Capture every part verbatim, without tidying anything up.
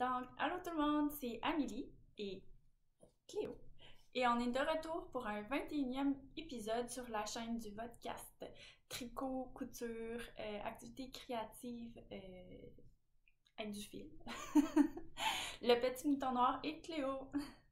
Donc, allô tout le monde, c'est Amélie et Cléo. Et on est de retour pour un vingt et unième épisode sur la chaîne du podcast Tricot, couture, euh, activités créatives euh, avec du fil. Le petit mouton noir et Cléo.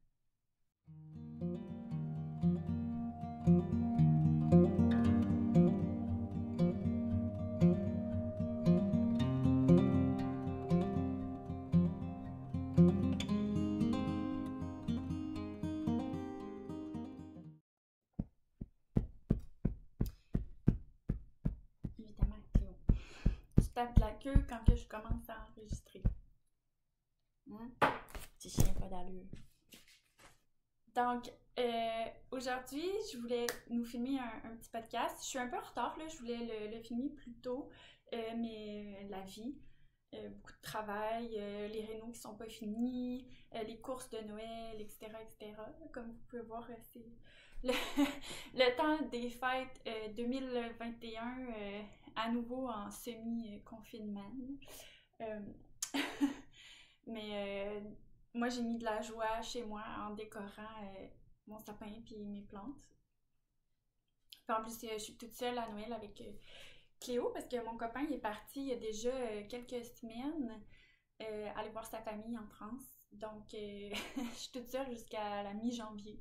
Évidemment, Cléo. Tu tapes de la queue quand que je commence à enregistrer. Hein? Petit chien pas d'allure. Donc, euh, aujourd'hui, je voulais nous filmer un, un petit podcast. Je suis un peu en retard, là. Je voulais le, le filmer plus tôt, euh, mais euh, la vie, euh, beaucoup de travail, euh, les rénaux qui sont pas finis, euh, les courses de Noël, et cetera, et cetera. Comme vous pouvez voir, euh, c'est le, le temps des fêtes euh, deux mille vingt et un, euh, à nouveau en semi-confinement. Euh, mais euh, moi, j'ai mis de la joie chez moi en décorant euh, mon sapin et mes plantes. Puis en plus, euh, je suis toute seule à Noël avec euh, Cléo parce que mon copain il est parti il y a déjà euh, quelques semaines euh, aller voir sa famille en France. Donc, euh, je suis toute seule jusqu'à la mi-janvier.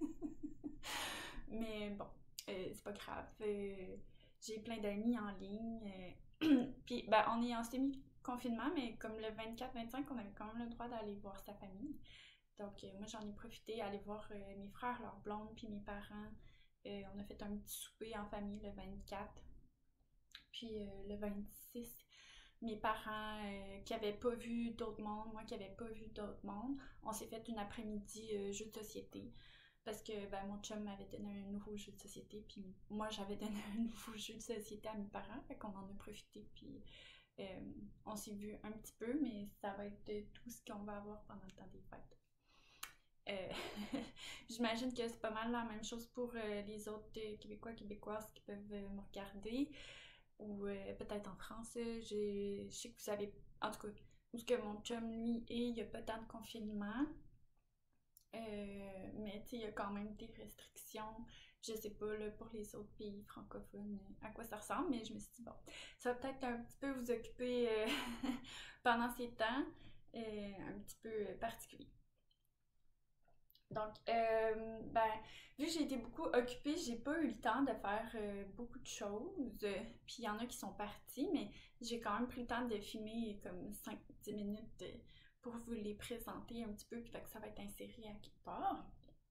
Mais bon, euh, c'est pas grave. Euh, j'ai plein d'amis en ligne. Euh, puis, ben, on est en semi-confinement, mais comme le vingt-quatre vingt-cinq, on avait quand même le droit d'aller voir sa famille. Donc, euh, moi, j'en ai profité, aller voir euh, mes frères, leurs blondes, puis mes parents. Euh, on a fait un petit souper en famille le vingt-quatre. Puis euh, le vingt-six, mes parents euh, qui n'avaient pas vu d'autres mondes, moi qui n'avais pas vu d'autres mondes, on s'est fait une après-midi euh, jeu de société. Parce que ben, mon chum m'avait donné un nouveau jeu de société, puis moi j'avais donné un nouveau jeu de société à mes parents, fait qu'on en a profité, puis euh, on s'est vu un petit peu, mais ça va être tout ce qu'on va avoir pendant le temps des fêtes. Euh, J'imagine que c'est pas mal la même chose pour euh, les autres euh, Québécois, Québécoises qui peuvent euh, me regarder, ou euh, peut-être en France. Je sais que vous avez, en tout cas, où ce que mon chum, lui, est, il n'y a pas tant de confinement. Euh, mais tu sais, il y a quand même des restrictions. Je sais pas là, pour les autres pays francophones euh, à quoi ça ressemble, mais je me suis dit, bon, ça va peut-être un petit peu vous occuper euh, pendant ces temps euh, un petit peu particuliers. Donc, euh, ben, vu que j'ai été beaucoup occupée, j'ai pas eu le temps de faire euh, beaucoup de choses. Puis il y en a qui sont partis, mais j'ai quand même pris le temps de filmer comme cinq dix minutes euh, pour vous les présenter un petit peu, puis fait que ça va être inséré à quelque part.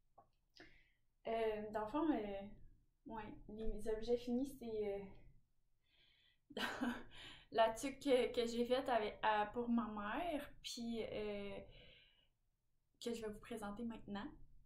Euh, dans le fond, euh, ouais, les objets finis, c'est euh, la tuque que, que j'ai faite avec, à- pour ma mère, puis euh, que je vais vous présenter maintenant.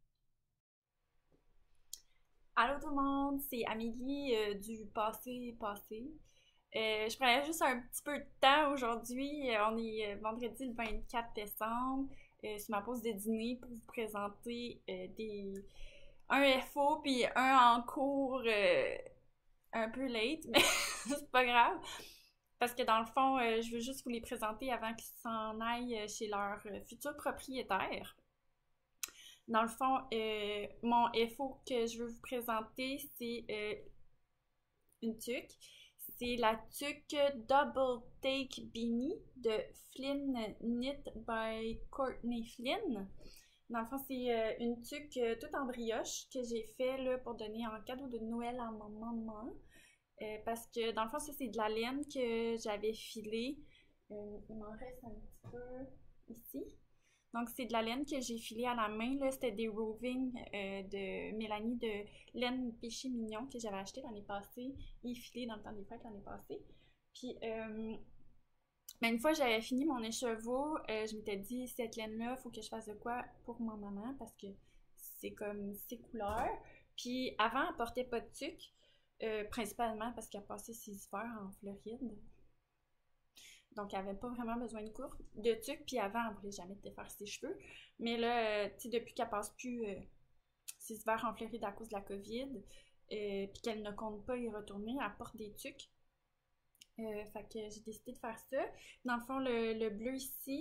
Allô tout le monde, c'est Amélie euh, du passé passé. Euh, je prenais juste un petit peu de temps aujourd'hui. Euh, on est euh, vendredi le vingt-quatre décembre. Euh, c'est ma pause de dîner pour vous présenter euh, des un F O puis un en cours euh, un peu late, mais c'est pas grave. Parce que dans le fond, euh, je veux juste vous les présenter avant qu'ils s'en aillent chez leur euh, futur propriétaire. Dans le fond, euh, mon F O que je veux vous présenter, c'est euh, une tuque. C'est la tuque Double Take Beanie de Flynn Knit by Courtney Flynn. Dans le fond, c'est euh, une tuque euh, toute en brioche que j'ai fait là, pour donner en cadeau de Noël à ma maman. Euh, parce que dans le fond, ça c'est de la laine que j'avais filée. Euh, il m'en reste un petit peu ici. Donc, c'est de la laine que j'ai filée à la main. Là, c'était des rovings euh, de Mélanie de laine péché mignon que j'avais acheté l'année passée et filé dans le temps des fêtes l'année passée. Puis, euh, ben une fois que j'avais fini mon écheveau, euh, je m'étais dit, cette laine-là, il faut que je fasse de quoi pour ma maman parce que c'est comme ses couleurs. Puis, avant, elle portait pas de tuque, euh, principalement parce qu'elle passait ses hivers en Floride. Donc, elle n'avait pas vraiment besoin de courte, de tuque. Puis avant, elle voulait jamais défaire ses cheveux. Mais là, tu sais, depuis qu'elle passe plus euh, ses hivers en Floride à cause de la COVID, euh, puis qu'elle ne compte pas y retourner, elle porte des tuques. Euh, fait que j'ai décidé de faire ça. Dans le fond, le, le bleu ici,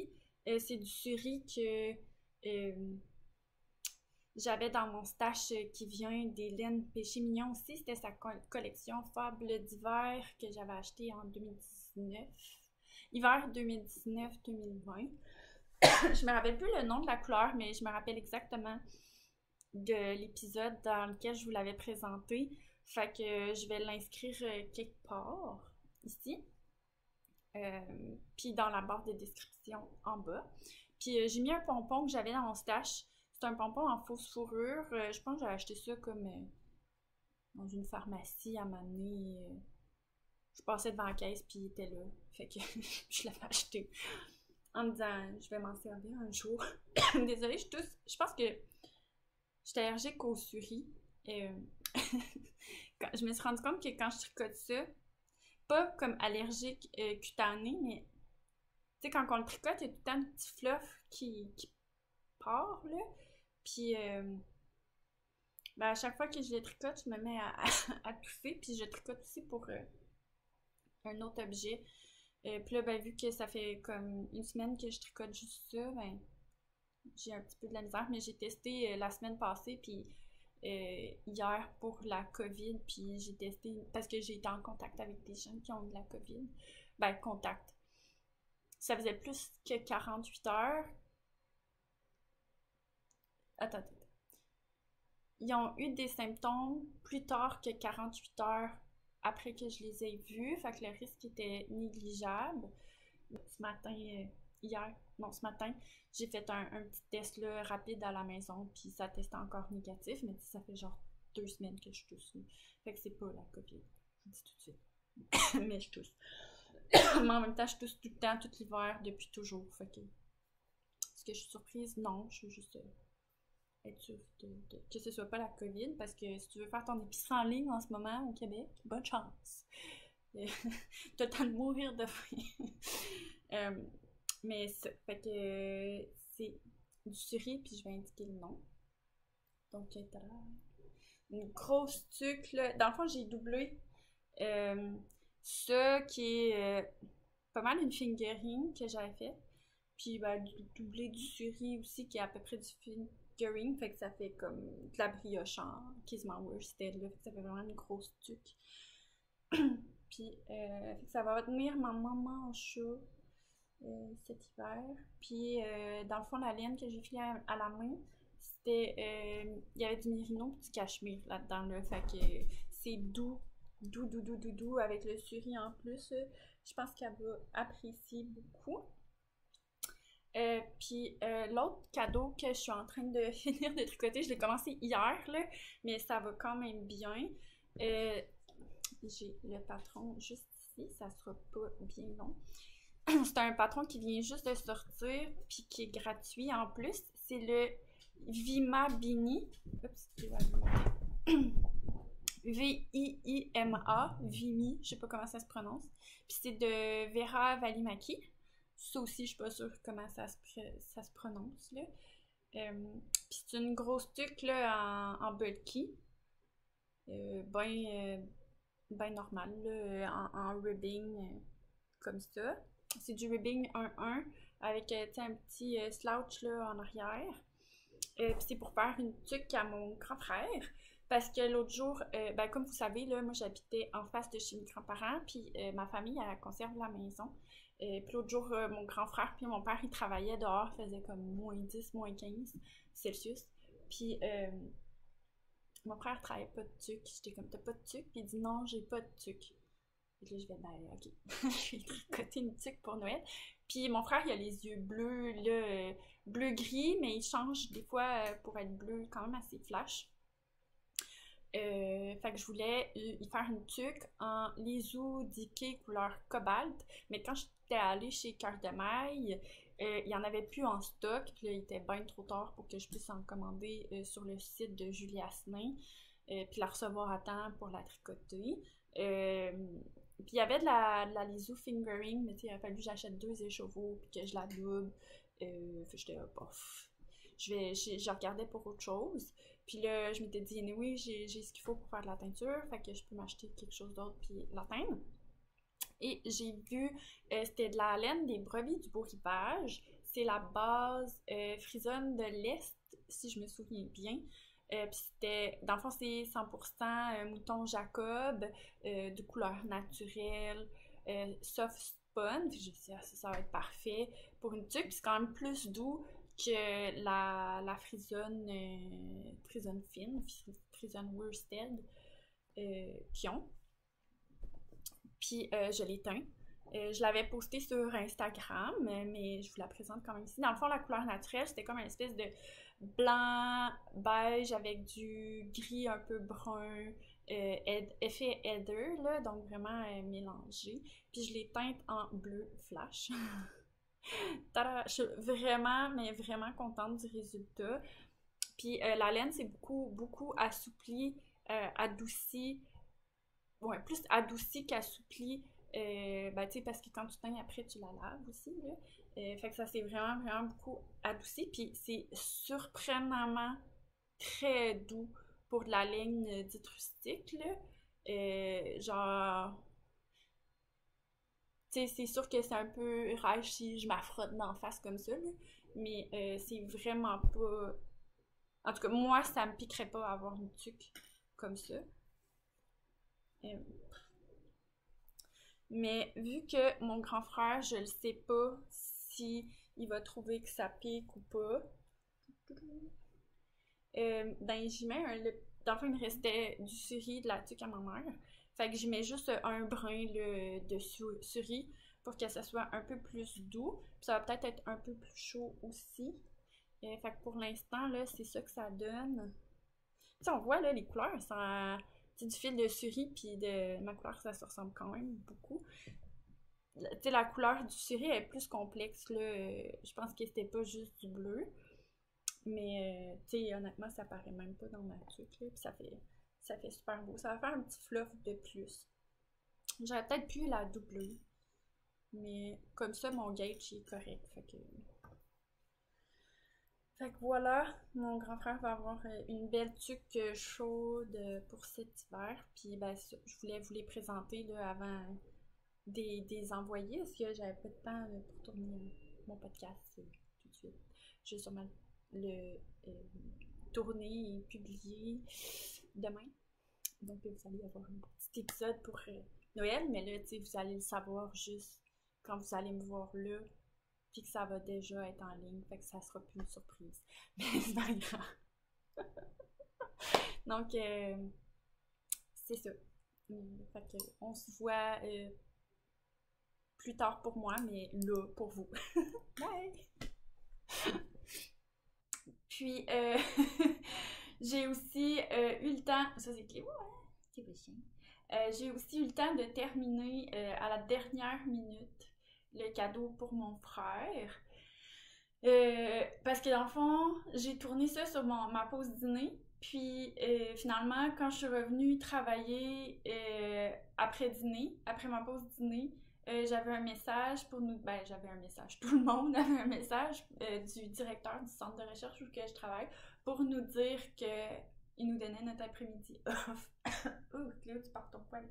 Euh, c'est du suri que euh, j'avais dans mon stash euh, qui vient des laines Péché Mignon aussi. C'était sa co collection Fable d'hiver que j'avais acheté en deux mille dix-neuf. Hiver deux mille dix-neuf deux mille vingt. Je me rappelle plus le nom de la couleur, mais je me rappelle exactement de l'épisode dans lequel je vous l'avais présenté. Fait que je vais l'inscrire euh, quelque part, ici. Euh, puis dans la barre de description en bas. Puis euh, j'ai mis un pompon que j'avais dans mon stash. C'est un pompon en fausse fourrure. Euh, je pense que j'ai acheté ça comme euh, dans une pharmacie à m'amener. Euh, je passais devant la caisse puis il était là. Fait que je l'avais acheté. En me disant, je vais m'en servir un jour. Désolée, je tousse. Je pense que j'étais allergique au suri. Et, euh, je me suis rendu compte que quand je tricote ça, pas comme allergique euh, cutané, mais tu sais, quand on le tricote, il y a tout le temps un petit fluff qui, qui part, là. Puis, euh, ben, à chaque fois que je le tricote, je me mets à, à, à tousser. Puis, je tricote aussi pour euh, un autre objet. Euh, puis là, ben, vu que ça fait comme une semaine que je tricote juste ça, ben, j'ai un petit peu de la misère. Mais j'ai testé euh, la semaine passée, puis euh, hier pour la COVID, puis j'ai testé, parce que j'ai été en contact avec des gens qui ont de la COVID. Ben, contact. Ça faisait plus que quarante-huit heures. Attends, attends. Ils ont eu des symptômes plus tard que quarante-huit heures après que je les ai vus. Fait que le risque était négligeable. Ce matin, euh, hier, non, ce matin, j'ai fait un, un petit test là, rapide à la maison, puis ça testait encore négatif, mais ça fait genre deux semaines que je tousse. Fait que c'est pas la COVID. Je vous dis tout de suite. Mais je tousse. Mais en même temps, je tousse tout le temps, tout l'hiver, depuis toujours. Fait que. Est-ce que je suis surprise? Non, je suis juste euh, être sûre de, de, que ce soit pas la COVID, parce que si tu veux faire ton épicerie en ligne en ce moment au Québec, bonne chance. T'as le temps de mourir de faim. euh, mais ça, fait que euh, c'est du suri, puis je vais indiquer le nom. Donc, euh, une grosse tuque, là. Dans le fond, j'ai doublé euh, ça qui est euh, pas mal une fingering que j'avais fait. Puis, ben, doublé du suri aussi qui est à peu près du fingering. Fait que ça fait comme de la brioche en quasiment worsted, là. Fait que ça fait vraiment une grosse tuque. Puis, euh, fait que ça va tenir ma maman en chat euh, cet hiver. Puis, euh, dans le fond, la laine que j'ai filée à, à la main, c'était. Euh, il y avait du mérino et du cachemire là-dedans, là. Fait que c'est doux, doux, doux, doux, doux, doux, avec le suri en plus. Je pense qu'elle va apprécier beaucoup. Euh, puis euh, l'autre cadeau que je suis en train de finir de tricoter, je l'ai commencé hier, là, mais ça va quand même bien. Euh, j'ai le patron juste ici, ça sera pas bien long. C'est un patron qui vient juste de sortir, puis qui est gratuit en plus. C'est le Vima Bini. Oups, je vais vous montrer. V I I M A, Vimi, je sais pas comment ça se prononce. Puis c'est de Vera Valimaki. Ça aussi, je suis pas sûre comment ça se, ça se prononce, là. Euh, Puis c'est une grosse tuque, là, en, en bulky. Euh, ben, euh, ben normal, là, en, en ribbing, euh, comme ça. C'est du ribbing un un avec, euh, un petit euh, slouch, là, en arrière. Euh, Puis c'est pour faire une tuque à mon grand frère. Parce que l'autre jour, euh, ben, comme vous savez, là, moi j'habitais en face de chez mes grands-parents, puis euh, ma famille, elle conserve la maison. Euh, puis l'autre jour, euh, mon grand frère puis mon père, ils travaillaient dehors, faisait comme moins dix, moins quinze Celsius. Puis euh, mon frère travaillait pas de tuque. J'étais comme, t'as pas de tuque? Puis il dit, non, j'ai pas de tuque. Et là, je vais, ben, ok. Je vais tricoter une tuque pour Noël. Puis mon frère, il a les yeux bleus, là, euh, bleu-gris, mais il change des fois euh, pour être bleu quand même assez flash. Euh, fait que je voulais y faire une tuque en lisou diqué couleur cobalt, mais quand j'étais allée chez Cœur de Maille, euh, il n'y en avait plus en stock, puis là il était bien trop tard pour que je puisse en commander euh, sur le site de Julie Asselin, euh, puis la recevoir à temps pour la tricoter. Euh, puis il y avait de la, de la lisou fingering, mais il a fallu que j'achète deux écheveaux, puis que je la double. Euh, fait que j'étais là, bof. Je, vais, je, je regardais pour autre chose. Puis là, je m'étais dit, oui, j'ai ce qu'il faut pour faire de la teinture, fait que je peux m'acheter quelque chose d'autre puis la teindre. Et j'ai vu, euh, c'était de la laine des brebis du beau rivage. c'est la base euh, Frisonne de l'Est, si je me souviens bien. Euh, puis c'était, dans le fond, c'est cent pour cent euh, mouton Jacob, euh, de couleur naturelle, euh, soft spun. Puis je me suis dit, ah, ça, ça va être parfait pour une tuque. Puis c'est quand même plus doux que la, la Frisonne, euh, Frisonne fine, Frisonne worsted euh, qu'ils ont. Puis euh, je l'ai teint. Euh, je l'avais posté sur Instagram, mais je vous la présente quand même ici. Dans le fond, la couleur naturelle, c'était comme une espèce de blanc, beige avec du gris un peu brun, euh, effet heather, là, donc vraiment euh, mélangé. Puis je l'ai teinte en bleu flash. Tada! Je suis vraiment, mais vraiment contente du résultat. Puis euh, la laine, c'est beaucoup, beaucoup assoupli, euh, adouci. Ouais, plus adouci qu'assoupli. Euh, ben, tu sais, parce que quand tu teins après, tu la laves aussi, là. Euh, fait que ça s'est vraiment, vraiment beaucoup adouci. Puis c'est surprenamment très doux pour de la ligne dite rustique, là. Euh, genre... Tu sais, c'est sûr que c'est un peu rage si je m'affrotte d'en face comme ça, là. Mais euh, c'est vraiment pas... En tout cas, moi, ça me piquerait pas avoir une tuque comme ça. Euh, Mais vu que mon grand frère, je le sais pas si il va trouver que ça pique ou pas, euh, ben j'y mets un... Le, dans le fond, il me restait du suri de la tuque à ma mère. Fait que j'y mets juste un brin là, de suri pour que ça soit un peu plus doux. Puis ça va peut-être être un peu plus chaud aussi. Euh, fait que pour l'instant, là, c'est ça que ça donne. Tu sais, on voit là les couleurs, ça... du fil de suri puis de ma couleur, ça se ressemble quand même beaucoup. Tu sais, la couleur du suri est plus complexe, là. Euh, je pense que c'était pas juste du bleu. Mais, euh, tu sais, honnêtement, ça paraît même pas dans ma tuque, là. Puis ça fait, ça fait super beau. Ça va faire un petit fluff de plus. J'aurais peut-être pu la doubler. Mais comme ça, mon gauge est correct. Fait que... Fait que voilà, mon grand frère va avoir une belle tuque chaude pour cet hiver. Puis ben, je voulais vous les présenter là, avant des, des envoyer, parce que j'avais pas de temps là, pour tourner mon podcast euh, tout de suite. Je vais sûrement le euh, tourner et publier demain. Donc vous allez avoir un petit épisode pour euh, Noël, mais là, tu sais, vous allez le savoir juste quand vous allez me voir là. Puis que ça va déjà être en ligne, fait que ça sera plus une surprise. Mais c'est pas grave. Donc, euh, c'est ça. Fait que on se voit euh, plus tard pour moi, mais là, pour vous. Bye! Puis, euh, j'ai aussi euh, eu le temps... Ça, c'est Cléo, hein? C'est pas chien. Euh, j'ai aussi eu le temps de terminer euh, à la dernière minute le cadeau pour mon frère. Euh, parce que dans le fond, j'ai tourné ça sur mon, ma pause dîner. Puis euh, finalement, quand je suis revenue travailler euh, après dîner, après ma pause dîner, euh, j'avais un message pour nous... Ben, j'avais un message. Tout le monde avait un message euh, du directeur du centre de recherche où je travaille pour nous dire que il nous donnait notre après-midi off. Oh, Cléo, tu pars ton poil.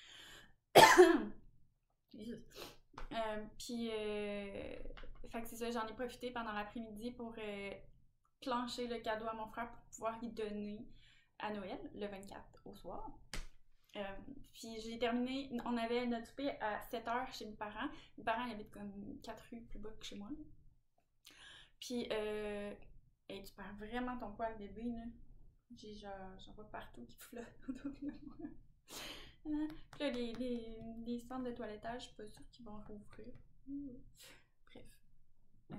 Euh, puis, euh, fait que c'est ça, j'en ai profité pendant l'après-midi pour euh, clencher le cadeau à mon frère pour pouvoir y donner à Noël, le vingt-quatre au soir. Euh, puis j'ai terminé, on avait notre souper à sept heures chez mes parents. Mes parents ils habitent comme quatre rues plus bas que chez moi. Puis, euh, hey, tu perds vraiment ton poil bébé, là. J'ai genre, j'en vois partout qui flottent autour de moi. Puis là, les, les, les centres de toilettage, je suis pas sûre qu'ils vont rouvrir. Bref. Euh...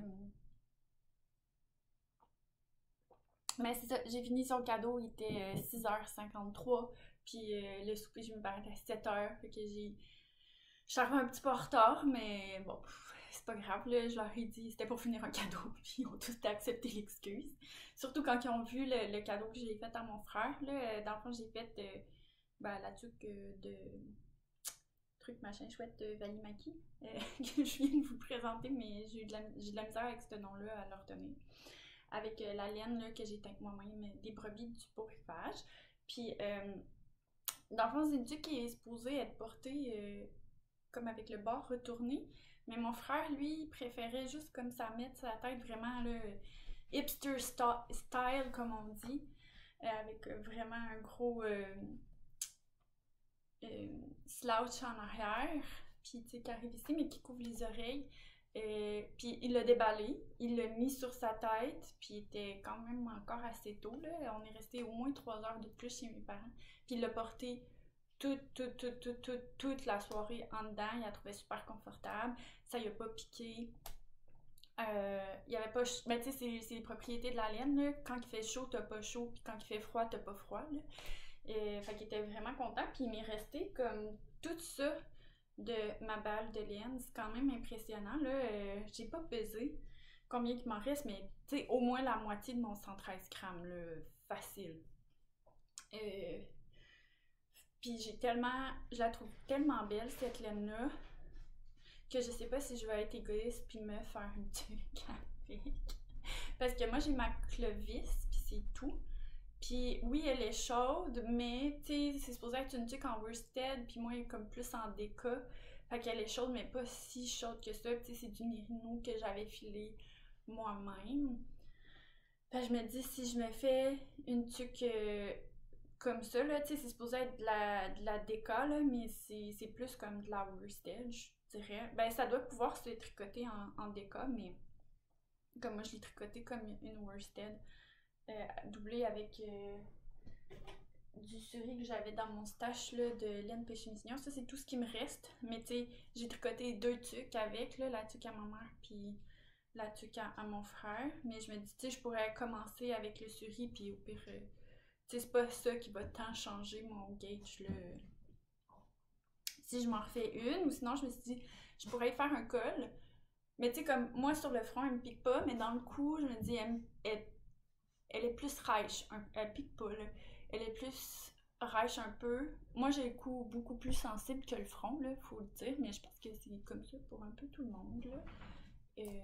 Mais c'est ça, j'ai fini son cadeau, il était euh, six heures cinquante-trois. Puis euh, le souper, je me parlais à sept heures. Fait que j'ai. Je suis arrivée un petit peu en retard, mais bon, c'est pas grave, là. Je leur ai dit, c'était pour finir un cadeau. Puis ils ont tous accepté l'excuse. Surtout quand ils ont vu le, le cadeau que j'ai fait à mon frère, là. Dans le fond, j'ai fait. Euh, Ben, la tuque de truc machin chouette de Valimaki euh, que je viens de vous présenter, mais j'ai eu de la, j'ai de la misère avec ce nom-là à le retenir. Avec euh, la laine là, que j'ai teinte moi-même, des brebis du beau rivage. Puis, euh, dans le fond, c'est une tuque qui est supposée être portée euh, comme avec le bord retourné, Mais mon frère, lui, il préférait juste comme ça mettre sa tête vraiment là, hipster sta- style, comme on dit, euh, avec euh, vraiment un gros euh, euh, slouch en arrière, puis tu sais, qui arrive ici, mais qui couvre les oreilles. Euh, puis il l'a déballé, il l'a mis sur sa tête, puis il était quand même encore assez tôt, là. On est resté au moins trois heures de plus chez mes parents. Puis il l'a porté toute, toute, toute, toute, toute, toute la soirée en dedans. Il la trouvait super confortable. Ça y a pas piqué. Euh, il y avait pas... Mais tu sais, c'est, c'est les propriétés de la laine, là. Quand il fait chaud, t'as pas chaud, puis quand il fait froid, t'as pas froid, là. Et, fait qu'il était vraiment content, puis il m'est resté comme tout ça de ma balle de laine. C'est quand même impressionnant, là. Euh, j'ai pas pesé combien il m'en reste, mais tu sais, au moins la moitié de mon cent treize grammes, là. Facile. Euh, puis j'ai tellement... Je la trouve tellement belle, cette laine-là, que je sais pas si je vais être égoïste puis me faire une tuque avec. Parce que moi, j'ai ma clovis, puis c'est tout. Puis oui, elle est chaude, mais tu sais, c'est supposé être une tuque en worsted, puis moi, elle est comme plus en déca. Fait qu'elle est chaude, mais pas si chaude que ça. Puis tu sais, c'est du mérino que j'avais filé moi-même. Fait que je me dis, si je me fais une tuque euh, comme ça, là, tu sais, c'est supposé être de la, de la déca, là, mais c'est, c'est plus comme de la worsted, je dirais. Ben, ça doit pouvoir se tricoter en, en déca, mais comme moi, je l'ai tricoté comme une worsted. Euh, doublé avec euh, du suri que j'avais dans mon stash là, de laine pêche mignon. Ça, c'est tout ce qui me reste. Mais tu sais, j'ai tricoté deux tuques avec, là, la tuque à ma mère puis la tuque à, à mon frère. Mais je me dis, tu sais, je pourrais commencer avec le suri puis au pire, euh, tu sais, c'est pas ça qui va tant changer mon gauge, là. Si je m'en refais une, ou sinon, je me suis dit, je pourrais y faire un col. Mais tu sais, comme moi, sur le front, elle me pique pas, mais dans le cou, je me dis, elle, elle elle est plus rêche, elle pique pas, là. Elle est plus rêche un peu. Moi, j'ai le cou beaucoup plus sensible que le front, là, faut le dire, mais je pense que c'est comme ça pour un peu tout le monde, là. Euh...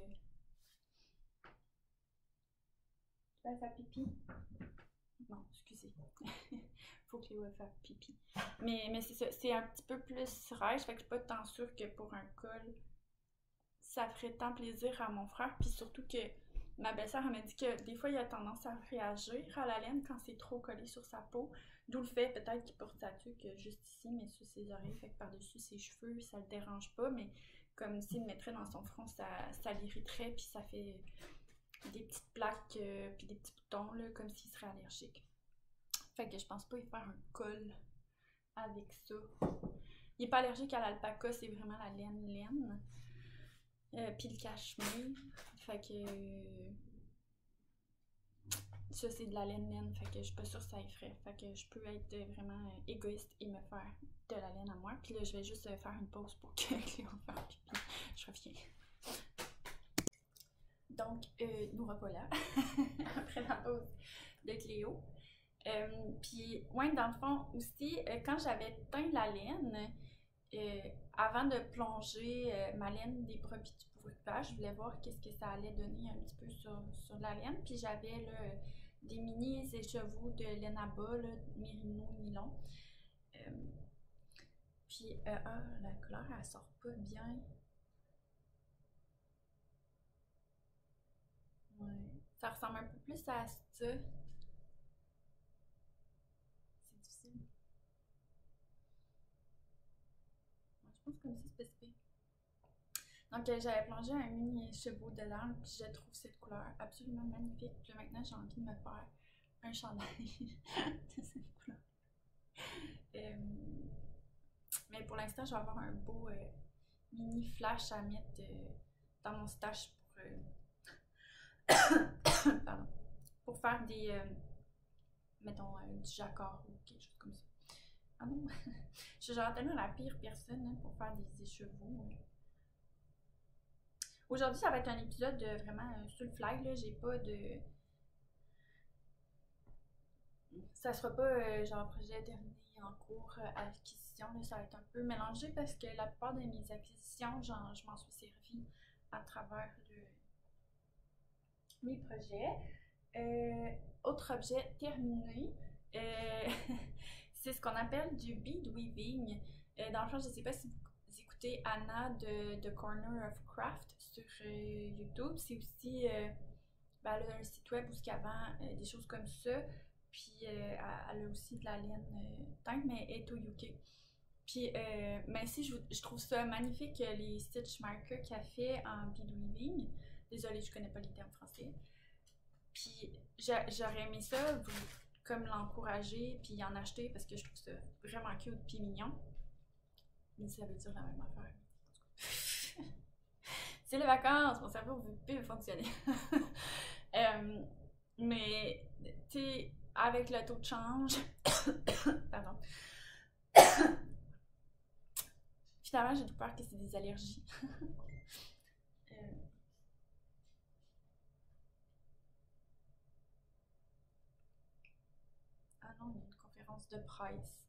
Tu vas faire pipi? Non, excusez. Faut que Léo fasse pipi. Mais, mais c'est ça, c'est un petit peu plus rêche, fait que je suis pas tant sûre que pour un col, ça ferait tant plaisir à mon frère, puis surtout que ma belle-sœur m'a dit que des fois il a tendance à réagir à la laine quand c'est trop collé sur sa peau. D'où le fait peut-être qu'il porte sa tuque juste ici, mais sur ses oreilles, fait que par-dessus ses cheveux, ça le dérange pas, mais comme s'il le mettrait dans son front, ça, ça l'irriterait, puis ça fait des petites plaques, euh, puis des petits boutons, là, comme s'il serait allergique. Fait que je pense pas y faire un col avec ça. Il est pas allergique à l'alpaca, c'est vraiment la laine laine. Euh, puis le cachemire. Fait que. Euh, ça, c'est de la laine laine. Fait que je suis pas sûre que ça effraie. Fait que je peux être vraiment euh, égoïste et me faire de la laine à moi. Puis là, je vais juste euh, faire une pause pour que Cléo fasse pipi. Je reviens. Donc, euh, nous revoilà après la pause de Cléo. Euh, puis, ouais, dans le fond aussi, euh, quand j'avais teint la laine, euh, avant de plonger euh, ma laine des brebis du bourricage, je voulais voir qu'est-ce que ça allait donner un petit peu sur, sur la laine. Puis j'avais là, des mini écheveaux de laine à bas, là, mérino, nylon. Euh, puis, euh, ah, la couleur, elle sort pas bien. Ouais. Ça ressemble un peu plus à ça. C'est difficile. Ouais, je pense comme ça, c'est spécifique. Donc, euh, j'avais plongé un mini chevaux de laine, puis je trouve cette couleur absolument magnifique. Puis maintenant, j'ai envie de me faire un chandail de cette couleur. Euh, mais pour l'instant, je vais avoir un beau euh, mini flash à mettre euh, dans mon stash pour, euh, pardon, pour faire des, euh, mettons, euh, du jacquard ou quelque chose comme ça. Ah non, je suis genre tellement la pire personne hein, pour faire des écheveaux. Euh. Aujourd'hui, ça va être un épisode de vraiment euh, sur le fly, là. J'ai pas de. Ça sera pas euh, genre projet terminé en cours, euh, acquisition, là, ça va être un peu mélangé parce que la plupart de mes acquisitions, genre, je m'en suis servi à travers le... mes projets. Euh, autre objet terminé, euh, c'est ce qu'on appelle du bead weaving. Euh, dans le fond, je ne sais pas si vous écouter Anna de The Corner of Craft sur euh, YouTube. C'est aussi, euh, ben, elle a un site web où il y a euh, des choses comme ça. Puis euh, elle a aussi de la laine euh, teinte, mais elle est au U K. Puis, euh, mais si je, je trouve ça magnifique les stitch markers qu'elle fait en bead weaving. Désolée, je connais pas les termes français. Puis j'aurais aimé ça, vous, comme l'encourager, puis en acheter parce que je trouve ça vraiment cute puis mignon. Mais ça veut dire la même affaire. C'est les vacances, mon cerveau veut plus fonctionner. euh, mais, tu sais, avec le taux de change, pardon. Finalement, j'ai peur que c'est des allergies. euh, Ah non, il y a une conférence de presse.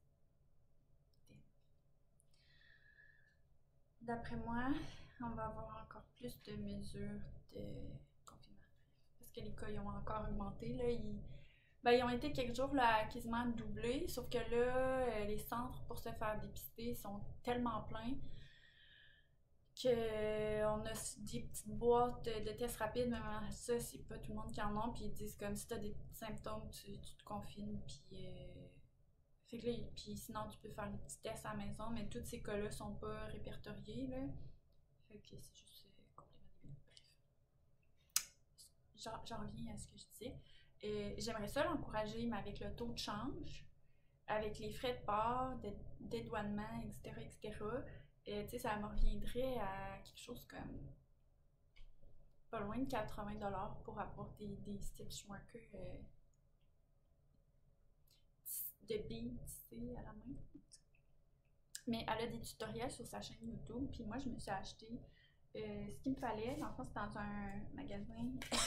D'après moi, on va avoir encore plus de mesures de confinement. Parce que les cas, ils ont encore augmenté. Là, ils, ben, ils ont été quelques jours là, quasiment doublés. Sauf que là, les centres pour se faire dépister sont tellement pleins qu'on a des petites boîtes de tests rapides. Mais ça, c'est pas tout le monde qui en a. Puis ils disent comme si t'as des symptômes, tu, tu te confines. Puis. Euh, Fait que là, puis sinon, tu peux faire des petits tests à la maison, mais tous ces cas-là sont pas répertoriés, là. Fait que c'est juste euh, complètement débile. Bref. J'en reviens à ce que je disais. Euh, J'aimerais ça l'encourager, mais avec le taux de change, avec les frais de port, de dédouanement, et cetera, et cetera, euh, tu sais, ça me reviendrait à quelque chose comme pas loin de quatre-vingts dollars pour avoir des, des stitch markers euh, de billes tissées à la main. Mais elle a des tutoriels sur sa chaîne YouTube, puis moi je me suis acheté euh, ce qu'il me fallait. Dans le fond, c'est dans un magasin.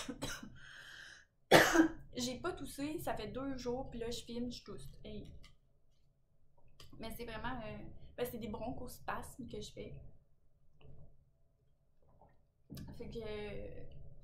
J'ai pas toussé, ça fait deux jours, puis là je filme, je tousse. Hey. Mais c'est vraiment. Euh, ben, c'est des bronchospasmes que je fais. Fait que. Euh,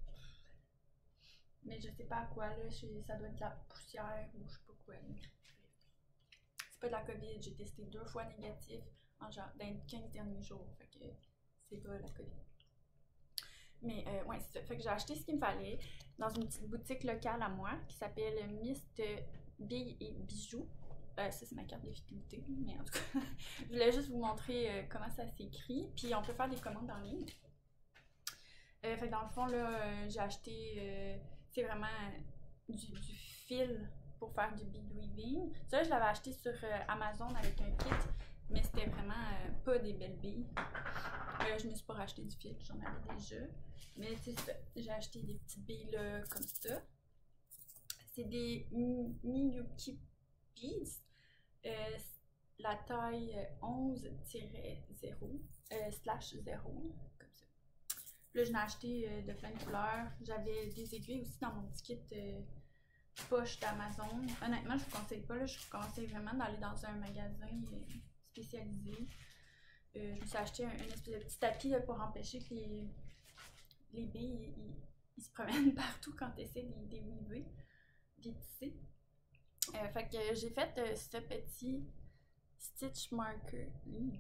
mais je sais pas à quoi, là. Je, ça doit être de la poussière ou je sais pas quoi. Là. Pas de la COVID, j'ai testé deux fois négatif en genre dans les quinze derniers jours, fait que c'est pas la COVID. Mais euh, ouais, c'est ça. Fait que j'ai acheté ce qu'il me fallait dans une petite boutique locale à moi qui s'appelle Mist Billes et Bijoux. Euh, ça, c'est ma carte de fidélité, mais en tout cas, je voulais juste vous montrer euh, comment ça s'écrit. Puis on peut faire des commandes en ligne. Euh, fait que dans le fond, là, euh, j'ai acheté, euh, c'est vraiment du, du fil pour faire du bead weaving. Ça, je l'avais acheté sur euh, Amazon avec un kit, mais c'était vraiment euh, pas des belles billes. Euh, je me suis pas racheté du fil, j'en avais déjà. Mais tu sais, j'ai acheté des petites billes là, comme ça. C'est des Miyuki Beads. Euh, la taille onze zéro euh, slash zéro, comme ça. Là, je l'ai acheté euh, de plein de couleurs. J'avais des aiguilles aussi dans mon petit kit euh, poche d'Amazon. Honnêtement, je vous conseille pas, là, je vous conseille vraiment d'aller dans un magasin euh, spécialisé. Euh, je me suis acheté un, un espèce de petit tapis là, pour empêcher que les, les billes ils, ils se promènent partout quand tu essaies de les weaver, de les tisser. Euh, fait que j'ai fait euh, ce petit stitch marker. Mmh.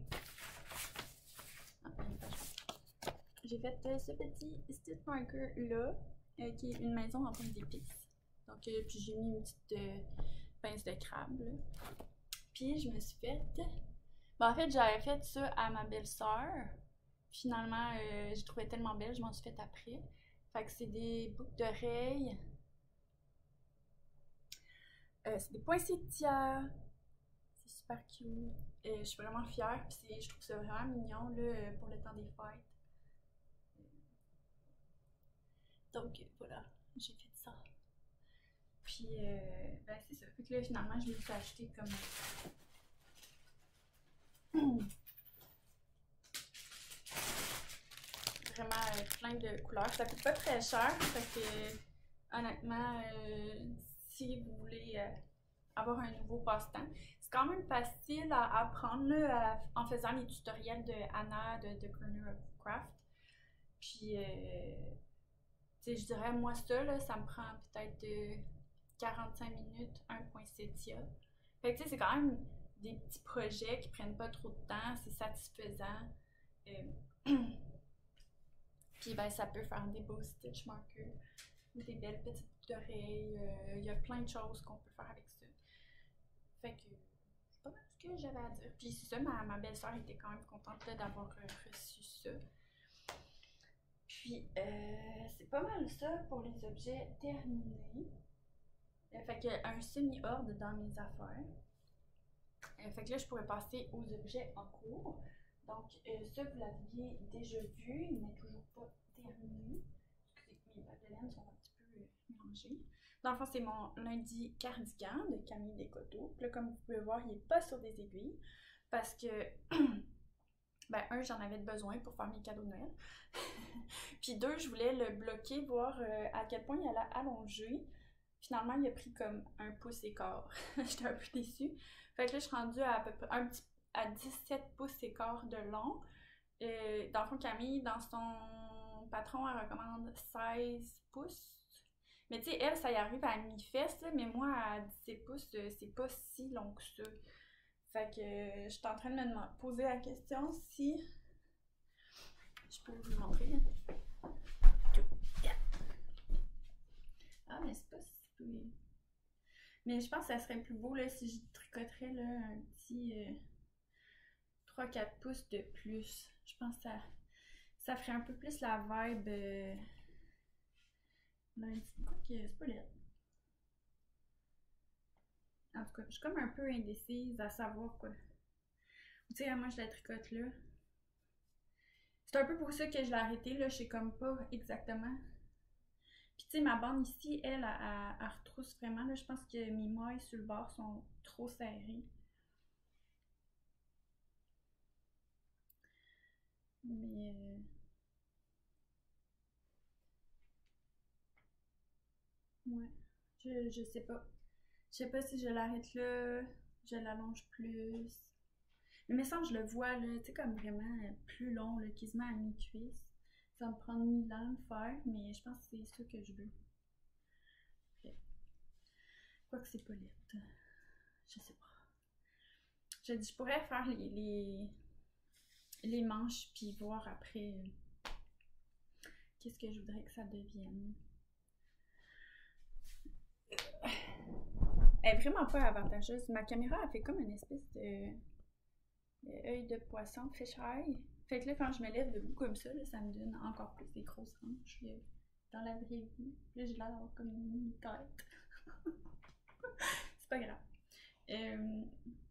Ah, j'ai fait euh, ce petit stitch marker là, euh, qui est une maison en forme d'épices. Donc, euh, puis j'ai mis une petite euh, pince de crabe, là. Puis je me suis fait... Ben, en fait, j'avais fait ça à ma belle-sœur. Finalement, euh, j'ai trouvé tellement belle, je m'en suis fait après. Fait que c'est des boucles d'oreilles. Euh, c'est des poinsettias. C'est super cute. Euh, je suis vraiment fière. Puis je trouve ça vraiment mignon, là, pour le temps des fêtes. Donc, voilà. J'ai fait ça. Puis, euh, ben c'est ça. Fait que là, finalement, je me suis acheté comme... vraiment euh, plein de couleurs. Ça coûte pas très cher. Fait que, honnêtement, euh, si vous voulez euh, avoir un nouveau passe-temps, c'est quand même facile à apprendre là, à, en faisant les tutoriels de Anna de The Corner of Craft. Puis, euh, tu sais, je dirais, moi, ça, là, ça me prend peut-être... Euh, quarante-cinq minutes, un poinsettia. Fait que tu sais, c'est quand même des petits projets qui prennent pas trop de temps, c'est satisfaisant. Euh, Puis ben, ça peut faire des beaux stitch markers ou des belles petites boucles d'oreilles. Il euh, y a plein de choses qu'on peut faire avec ça. Fait que c'est pas mal ce que j'avais à dire. Puis c'est ça, ma, ma belle-sœur était quand même contente d'avoir reçu ça. Puis euh, c'est pas mal ça pour les objets terminés. Euh, fait que un semi-ordre dans mes affaires. Euh, fait que là, je pourrais passer aux objets en cours. Donc, euh, ça, vous l'aviez déjà vu, il n'est toujours pas terminé. Excusez, mes bagues de laine sont un petit peu euh, mélangées. Dans le fond, c'est mon lundi cardigan de Camille Descoteaux. Là, comme vous pouvez voir, il n'est pas sur des aiguilles parce que, ben, un, j'en avais besoin pour faire mes cadeaux de Noël. Puis deux, je voulais le bloquer, voir euh, à quel point il allait allonger. Finalement, il a pris comme un pouce et quart. J'étais un peu déçue. Fait que là, je suis rendue à, à peu près un petit à dix-sept pouces et quart de long. Euh, dans le fond, Camille, dans son patron, elle recommande seize pouces. Mais tu sais, elle, ça y arrive à mi-fesse, mais moi, à dix-sept pouces, c'est pas si long que ça. Fait que euh, je suis en train de me poser la question si je peux vous montrer. Ah, mais c'est pas si... Mais je pense que ça serait plus beau là, si je tricoterais là, un petit... Euh... trois quatre pouces de plus. Je pense que ça, ça ferait un peu plus la vibe. Euh... Quoi que c'est pas laid. En tout cas, je suis comme un peu indécise à savoir quoi. Tu sais, moi je la tricote là. C'est un peu pour ça que je l'ai arrêté là. Je sais comme pas exactement. Puis tu sais, ma bande ici, elle, elle, elle, elle retrousse vraiment. Là. Je pense que mes mailles sur le bord sont trop serrées. Mais... Euh... Ouais. Je, je sais pas. Je sais pas si je l'arrête là, je l'allonge plus. Mais il me semble que je le vois là, tu sais, comme vraiment plus long, là, quasiment à mi-cuisse. Ça va me prendre mille ans de faire, mais je pense que c'est ça que je veux. Okay. Quoique c'est pas laid. Je sais pas. Je dis, je pourrais faire les, les, les manches puis voir après qu'est-ce que je voudrais que ça devienne. Elle est vraiment pas avantageuse. Ma caméra, elle fait comme une espèce de, de œil de poisson, fish eye. Fait que là, quand je me lève debout comme ça, là, ça me donne encore plus des grosses hanches euh, dans la vraie vie. Là, j'ai l'air d'avoir comme une mini tête. C'est pas grave. Euh...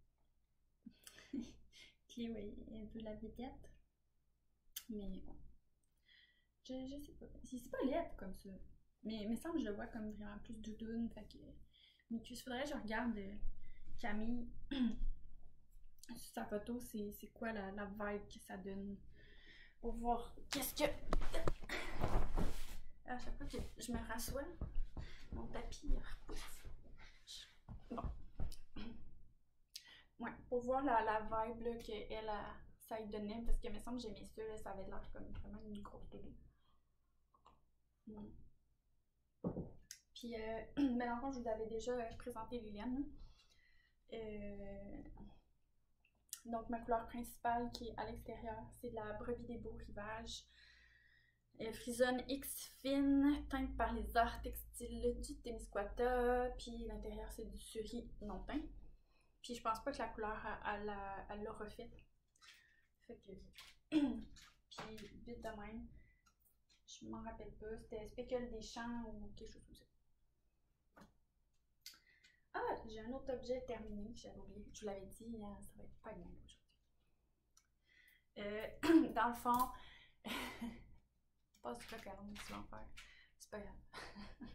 Cléo, elle veut la vedette. Mais bon. Je, je sais pas. C'est pas laid comme ça. Mais il me semble que je le vois comme vraiment plus doudoune. Fait que mes cuisses, faudrait que je regarde euh, Camille sur sa photo, c'est quoi la, la vibe que ça donne. Pour voir qu'est-ce que. À chaque fois que je me rassois, mon tapis repousse. Bon. Ouais, pour voir la, la vibe là, qu'elle a, ça lui donnait, parce que il me semble que j'aimais ça, là, ça avait l'air comme vraiment une grosse doudou. Mm. Puis, euh, mais en fait, je vous avais déjà présenté les laines. Euh, donc, ma couleur principale qui est à l'extérieur, c'est de la Brebis des Beaux Rivages. Euh, Frisonne X fine, teinte par les arts textiles du Témiscouata. Puis, l'intérieur, c'est du Suri non teint. Puis, je pense pas que la couleur, elle, elle, elle l'a refait. Fait que. Puis, vite de même. Je m'en rappelle pas. C'était Spécule des Champs ou quelque chose comme ça. Ah, j'ai un autre objet terminé que j'avais oublié. Je vous l'avais dit, hein, ça va être pas bien aujourd'hui. Euh, dans le fond, passe du coq à l'ombre, tu vas en faire. C'est pas grave.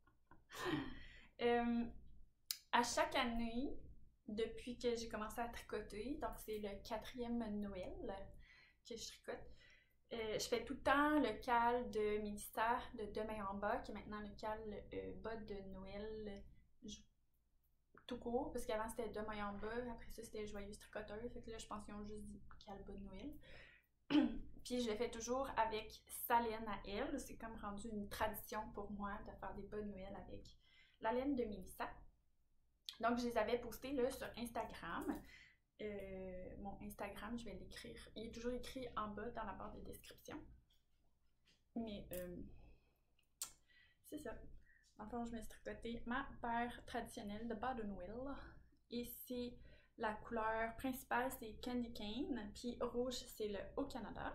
euh, à chaque année, depuis que j'ai commencé à tricoter, donc c'est le quatrième Noël que je tricote, euh, je fais tout le temps le cal de Mélissa de Demain en bas, qui est maintenant le cal euh, bas de Noël. Je tout court, parce qu'avant c'était Demain en bas, après ça c'était Joyeuse Tricoteur, fait que là je pense qu'ils ont juste dit Calba de Noël. Puis je le fais toujours avec sa laine à elle, c'est comme rendu une tradition pour moi de faire des bas de Noël avec la laine de Mélissa. Donc je les avais postés là sur Instagram, Euh, mon Instagram, je vais l'écrire. Il est toujours écrit en bas dans la barre de description. Mais euh, c'est ça. Enfin, je me suis tricoté ma paire traditionnelle de bas de Noël. Et c'est la couleur principale, c'est Candy Cane. Puis rouge, c'est le Haut-Canada.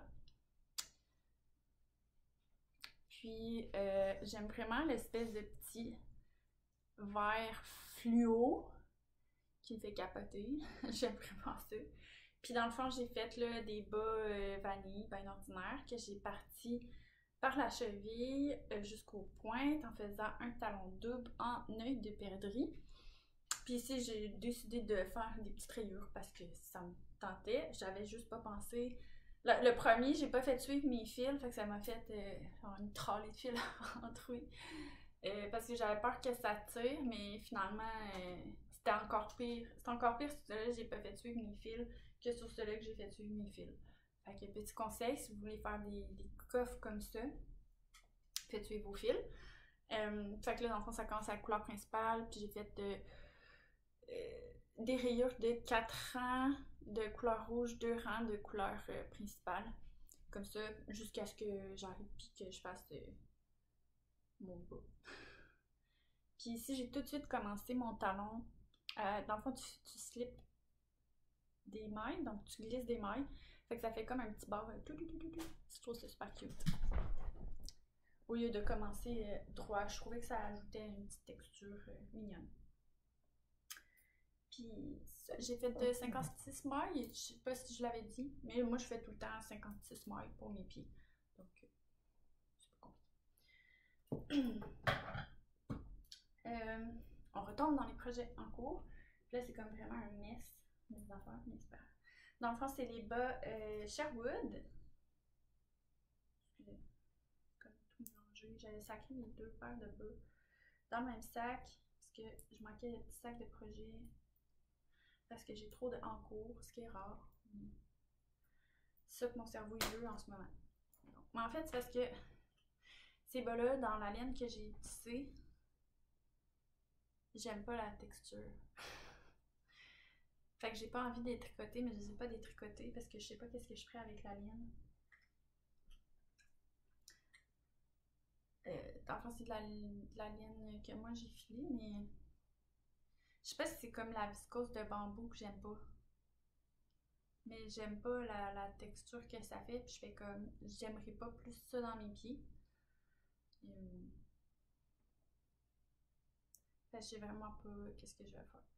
Puis euh, j'aime vraiment l'espèce de petit vert fluo qui me fait capoter. J'aime vraiment ça. Puis dans le fond, j'ai fait là, des bas euh, vanille, bien ordinaires, que j'ai parti par la cheville euh, jusqu'aux pointes en faisant un talon double en œil de perdrix. Puis ici, j'ai décidé de faire des petites rayures parce que ça me tentait. J'avais juste pas pensé. Le, le premier, j'ai pas fait suivre mes fils, fait que ça m'a fait euh, une trolley de fils entre eux. Euh, parce que j'avais peur que ça tire, mais finalement, euh, c'était encore pire. C'était encore pire sur celui-là, j'ai pas fait suivre mes fils que sur celui-là que j'ai fait suivre mes fils. Fait que petit conseil, si vous voulez faire des, des coffres comme ça, faites suivre vos fils. Euh, fait que là, dans le fond, ça commence à la couleur principale, puis j'ai fait de, euh, des rayures de quatre rangs de couleur rouge, deux rangs de couleur euh, principale. Comme ça, jusqu'à ce que j'arrive puis que je fasse euh, mon bas. Puis ici, j'ai tout de suite commencé mon talon. Euh, dans le fond, tu, tu slips des mailles, donc tu glisses des mailles. Fait que ça fait comme un petit bord. Euh, tout, tout, tout, tout, tout. Je trouve ça super cute. Au lieu de commencer euh, droit, je trouvais que ça ajoutait une petite texture euh, mignonne. Puis j'ai fait de cinquante-six mailles, je sais pas si je l'avais dit, mais moi je fais tout le temps cinquante-six mailles pour mes pieds. Donc c'est pas compliqué. euh, on retombe dans les projets en cours. Puis là c'est comme vraiment un mess, mes affaires, mais c'est pas grave. Dans le fond, c'est les bas euh, Sherwood. Excusez, comme tout mélangé. J'avais sacré mes deux paires de bas dans le même sac parce que je manquais le petit sac de projet. Parce que j'ai trop de en cours, ce qui est rare. C'est ça que mon cerveau il veut en ce moment. Donc, mais en fait, c'est parce que ces bas-là, dans la laine que j'ai tissée, j'aime pas la texture. Fait que j'ai pas envie de les tricoter, mais je sais pas les tricoter parce que je sais pas qu'est-ce que je ferais avec la laine. Euh, dans le fond, c'est de la, de la laine que moi j'ai filée, mais je sais pas si c'est comme la viscose de bambou que j'aime pas. Mais j'aime pas la, la texture que ça fait, puis je fais comme, j'aimerais pas plus ça dans mes pieds. Euh, fait que je sais vraiment pas qu'est-ce que je vais faire.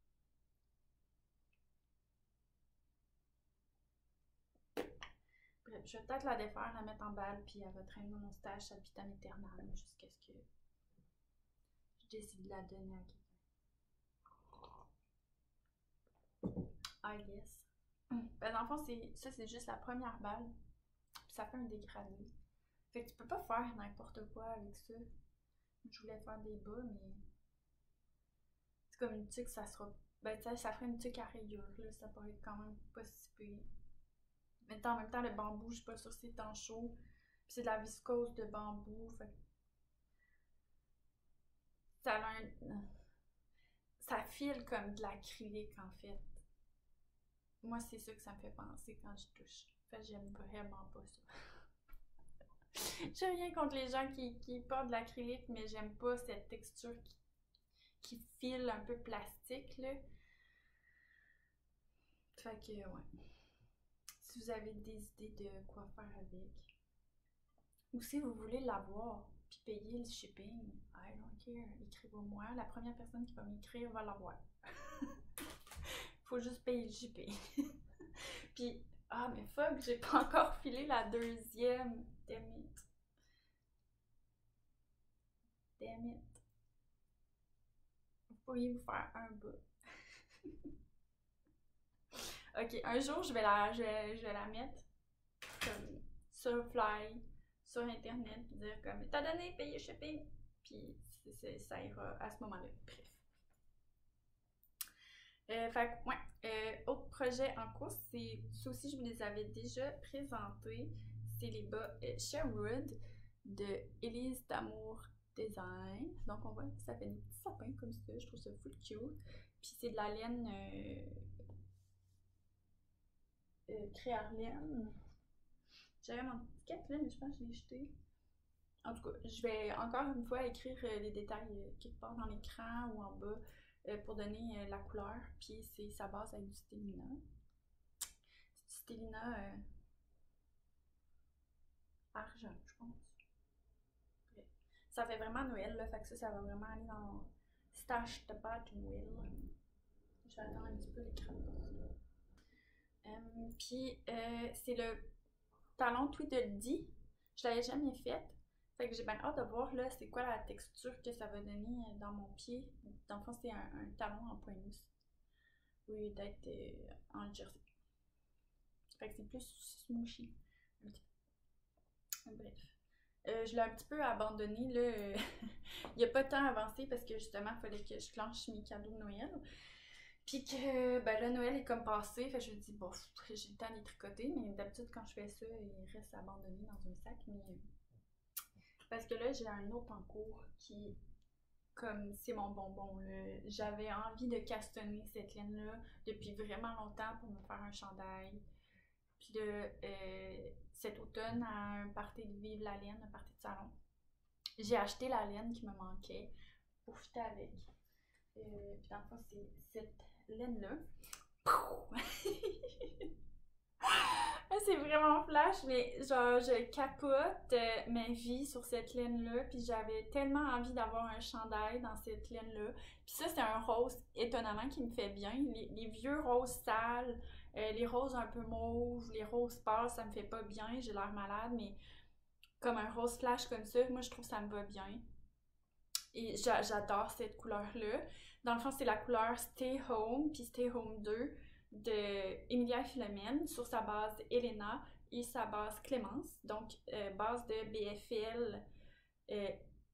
Bref, je vais peut-être la défaire, la mettre en balle, puis elle va traîner dans mon stage à vitam aeternam jusqu'à ce que je décide de la donner à quelqu'un. Ah yes. Ben dans le fond, ça c'est juste la première balle, puis ça fait un dégradé. Fait que tu peux pas faire n'importe quoi avec ça. Je voulais faire des bas, mais c'est comme une tuque, ça sera. Ben, tu sais, ça ferait une tuque à rayures, là. Ça pourrait être quand même pas si pire. Mais en même temps, le bambou, je suis pas sûre que c'est tant chaud. Puis c'est de la viscose de bambou, fait que. Ça a un. Ça file comme de l'acrylique, en fait. Moi, c'est ça que ça me fait penser quand je touche. Fait que j'aime vraiment pas ça. J'ai rien contre les gens qui, qui portent de l'acrylique, mais j'aime pas cette texture qui, qui file un peu plastique, là. Fait que, ouais. Si vous avez des idées de quoi faire avec, ou si vous voulez l'avoir, puis payer le shipping, I don't care, écrivez-moi. La première personne qui va m'écrire va l'avoir. Faut juste payer le shipping. Puis, ah, mais fuck, j'ai pas encore filé la deuxième. Damn it. Damn it. Vous pourriez vous faire un bas. Ok, un jour, je vais la, je vais, je vais la mettre comme sur Fly, sur Internet, puis dire comme t'as donné, payer le shipping. Puis ça ira à ce moment-là. Bref. Euh, fait que, ouais. Euh, autre projet en cours, c'est. Ça aussi, je vous les avais déjà présentés. C'est les bas euh, Sherwood de Élise d'Amour Design. Donc, on voit, ça fait des petits sapins comme ça. Je trouve ça full cute. Puis c'est de la laine. Euh, euh, Créarlène. J'avais mon étiquette là, mais je pense que je l'ai jeté. En tout cas, je vais encore une fois écrire euh, les détails euh, quelque part dans l'écran ou en bas euh, pour donner euh, la couleur. Puis c'est sa base avec du Stélina. C'est du Stélina euh, argent, je pense. Ouais. Ça fait vraiment Noël, là, fait que ça, ça va vraiment aller dans stash de pâte Noël. Je vais attendre un petit peu l'écran. Euh, Puis euh, c'est le talon Tweedledee. Je l'avais jamais fait. Fait que j'ai bien hâte de voir là c'est quoi la texture que ça va donner dans mon pied. Dans le fond, c'est un, un talon en point mousse. Oui, d'être euh, en jersey. Fait que c'est plus smooshy. Bref. Euh, je l'ai un petit peu abandonné là. Il n'y a pas de temps avancé parce que justement, il fallait que je clenche mes cadeaux de Noël. Puis que ben là, Noël est comme passé, fait que je me dis, bon, j'ai le temps de les tricoter, mais d'habitude, quand je fais ça, ils restent abandonnés dans un sac. Mais parce que là, j'ai un autre en cours qui, comme c'est mon bonbon, là, j'avais envie de castonner cette laine-là depuis vraiment longtemps pour me faire un chandail. Puis là, euh, cet automne, à un party de Vive la laine, un party de salon, j'ai acheté la laine qui me manquait pour fitter avec. Euh, puis dans le fond, c'est cette laine-là. C'est vraiment flash, mais genre, je capote euh, ma vie sur cette laine-là. Puis j'avais tellement envie d'avoir un chandail dans cette laine-là. Puis ça, c'est un rose étonnamment qui me fait bien. Les, les vieux roses sales, euh, les roses un peu mauves, les roses pâles, ça me fait pas bien. J'ai l'air malade, mais comme un rose flash comme ça, moi, je trouve que ça me va bien. Et j'adore cette couleur-là. Dans le fond, c'est la couleur Stay Home, puis Stay Home deux de Emilia et Philomène sur sa base Elena et sa base Clémence. Donc, euh, base de B F L euh,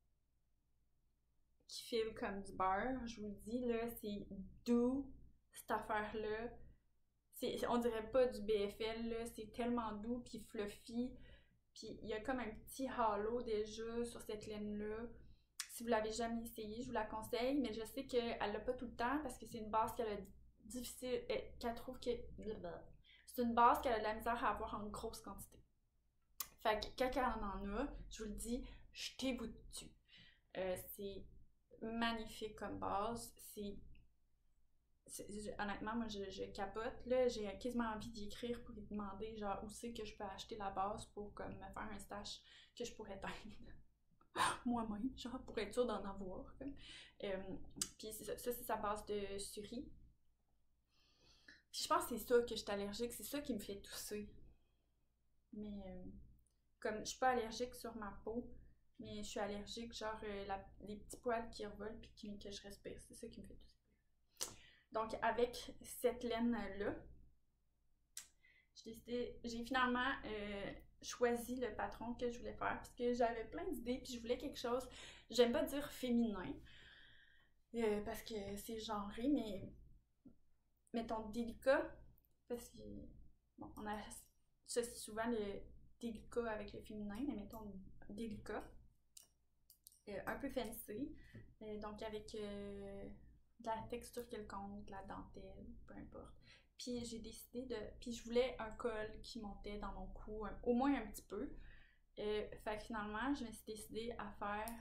qui file comme du beurre. Je vous le dis, là, c'est doux, cette affaire-là. On dirait pas du B F L, là. C'est tellement doux, puis fluffy. Puis il y a comme un petit halo déjà sur cette laine-là. Si vous l'avez jamais essayé, je vous la conseille, mais je sais qu'elle l'a pas tout le temps parce que c'est une base qu'elle a difficile, qu'elle trouve que c'est une base qu'elle a de la misère à avoir en grosse quantité. Fait que quand elle en a, je vous le dis, jetez-vous dessus. Euh, c'est magnifique comme base. C'est honnêtement, moi je, je capote. Là, j'ai quasiment envie d'y écrire pour lui demander genre où c'est que je peux acheter la base pour comme me faire un stash que je pourrais teindre moi-même, genre pour être sûre d'en avoir. Euh, puis ça, ça c'est sa base de Suri. Puis je pense que c'est ça que je suis allergique, c'est ça qui me fait tousser. Mais euh, comme je suis pas allergique sur ma peau, mais je suis allergique genre euh, la, les petits poils qui revolent puis qui, que je respire, c'est ça qui me fait tousser. Donc avec cette laine-là, j'ai décidé, j'ai finalement euh, choisi le patron que je voulais faire parce que j'avais plein d'idées puis je voulais quelque chose, j'aime pas dire féminin euh, parce que c'est genré, mais mettons délicat parce que bon, on associe souvent le délicat avec le féminin, mais mettons délicat, euh, un peu fancy, euh, donc avec euh, de la texture quelconque, de la dentelle, peu importe. Puis j'ai décidé de... Puis je voulais un col qui montait dans mon cou, un, au moins un petit peu. Euh, fait que finalement, je me suis décidée à faire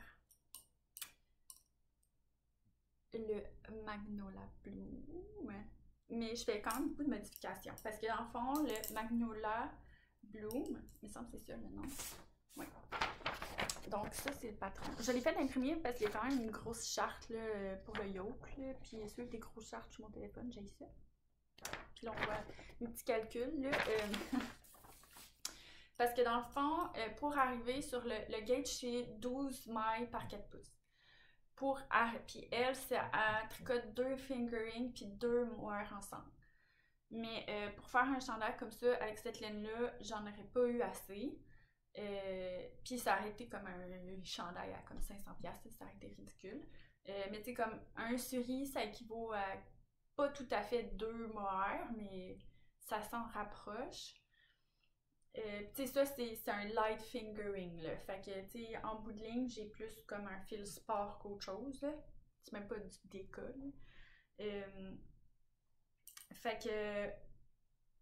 le Magnolia Bloom. Mais je fais quand même beaucoup de modifications. Parce que dans le fond, le Magnolia Bloom, il me semble que c'est ça le nom. Oui. Donc ça, c'est le patron. Je l'ai fait imprimer parce qu'il y a quand même une grosse charte là, pour le yoke. Là. Puis celui avec des grosses chartes sur mon téléphone, j'ai ça. Puis là, on voit mes petits calculs. Là. Euh... parce que dans le fond, euh, pour arriver sur le, le gauge, c'est douze mailles par quatre pouces. Pour, puis elle, c'est à tricote deux fingering puis deux moires ensemble. Mais euh, pour faire un chandail comme ça, avec cette laine-là, j'en aurais pas eu assez. Euh, puis ça aurait été comme un chandail à comme cinq cents dollars, ça aurait été ridicule. Euh, mais tu sais, comme un suri, ça équivaut à pas tout à fait deux mohair, mais ça s'en rapproche. Euh, tu sais, ça, c'est un light fingering, là. Fait que, tu sais, en bout de ligne, j'ai plus comme un fil sport qu'autre chose, là. C'est même pas du décolle. Euh, fait que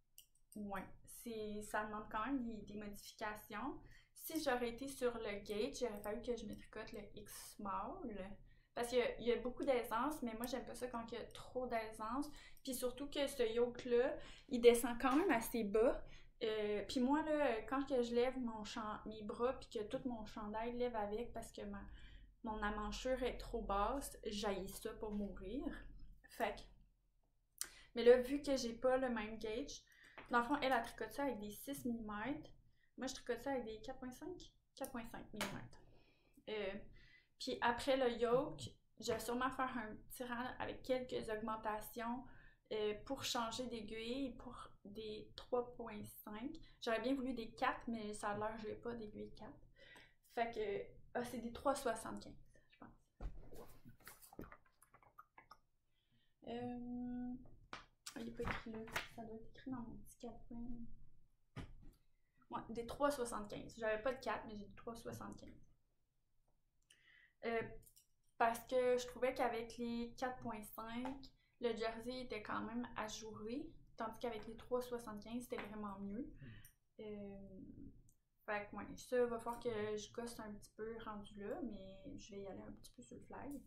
ouais, c'est, ça demande quand même des, des modifications. Si j'aurais été sur le gauge, il aurait fallu que je me tricote le X-Small. Parce qu'il y, a- il y a beaucoup d'aisance, mais moi j'aime pas ça quand il y a trop d'aisance. Puis surtout que ce yoke-là, il descend quand même assez bas. Euh, puis moi, là, quand que je lève mon chan- mes bras, puis que tout mon chandail lève avec parce que ma, mon amanchure est trop basse, j'haïs ça pour mourir. Fait que, mais là, vu que j'ai pas le même gauge, dans le fond, elle a tricoté ça avec des six millimètres. Moi, je tricote ça avec des quatre virgule cinq? quatre virgule cinq millimètres. Euh, puis après le yoke, je vais sûrement faire un petit rang avec quelques augmentations euh, pour changer d'aiguille pour des trois virgule cinq. J'aurais bien voulu des quatre, mais ça a l'air que je n'ai pas d'aiguille quatre. Fait que ah, c'est des trois virgule soixante-quinze, je pense. Euh... Il n'est pas écrit là. Ça doit être écrit dans mon petit calepin. Ouais, des trois virgule soixante-quinze. J'avais pas de quatre, mais j'ai des trois virgule soixante-quinze. Euh, parce que je trouvais qu'avec les quatre virgule cinq, le jersey était quand même ajouré, tandis qu'avec les trois virgule soixante-quinze, c'était vraiment mieux. Euh, fait que, ouais, ça va falloir que je gosse un petit peu rendu là, mais je vais y aller un petit peu sur le flag.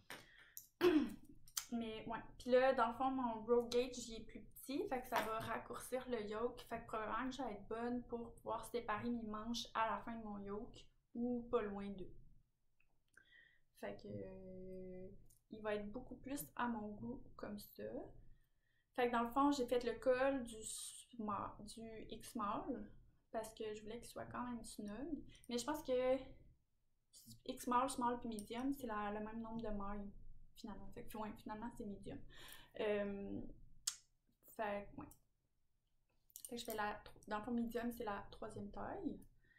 Mais ouais, puis là, dans le fond, mon row gauge, il est plus petit, fait que ça va raccourcir le yoke, fait que probablement que je vais être bonne pour pouvoir séparer mes manches à la fin de mon yoke, ou pas loin d'eux. Fait que euh, il va être beaucoup plus à mon goût comme ça. Fait que dans le fond, j'ai fait le col du, small, du X-Small parce que je voulais qu'il soit quand même snug. Mais je pense que X-Small, Small puis Medium, c'est la- le même nombre de mailles finalement. Fait que ouais, finalement, c'est Medium. Euh, fait que ouais. Fait que je fais la. Dans le fond, Medium, c'est la troisième taille.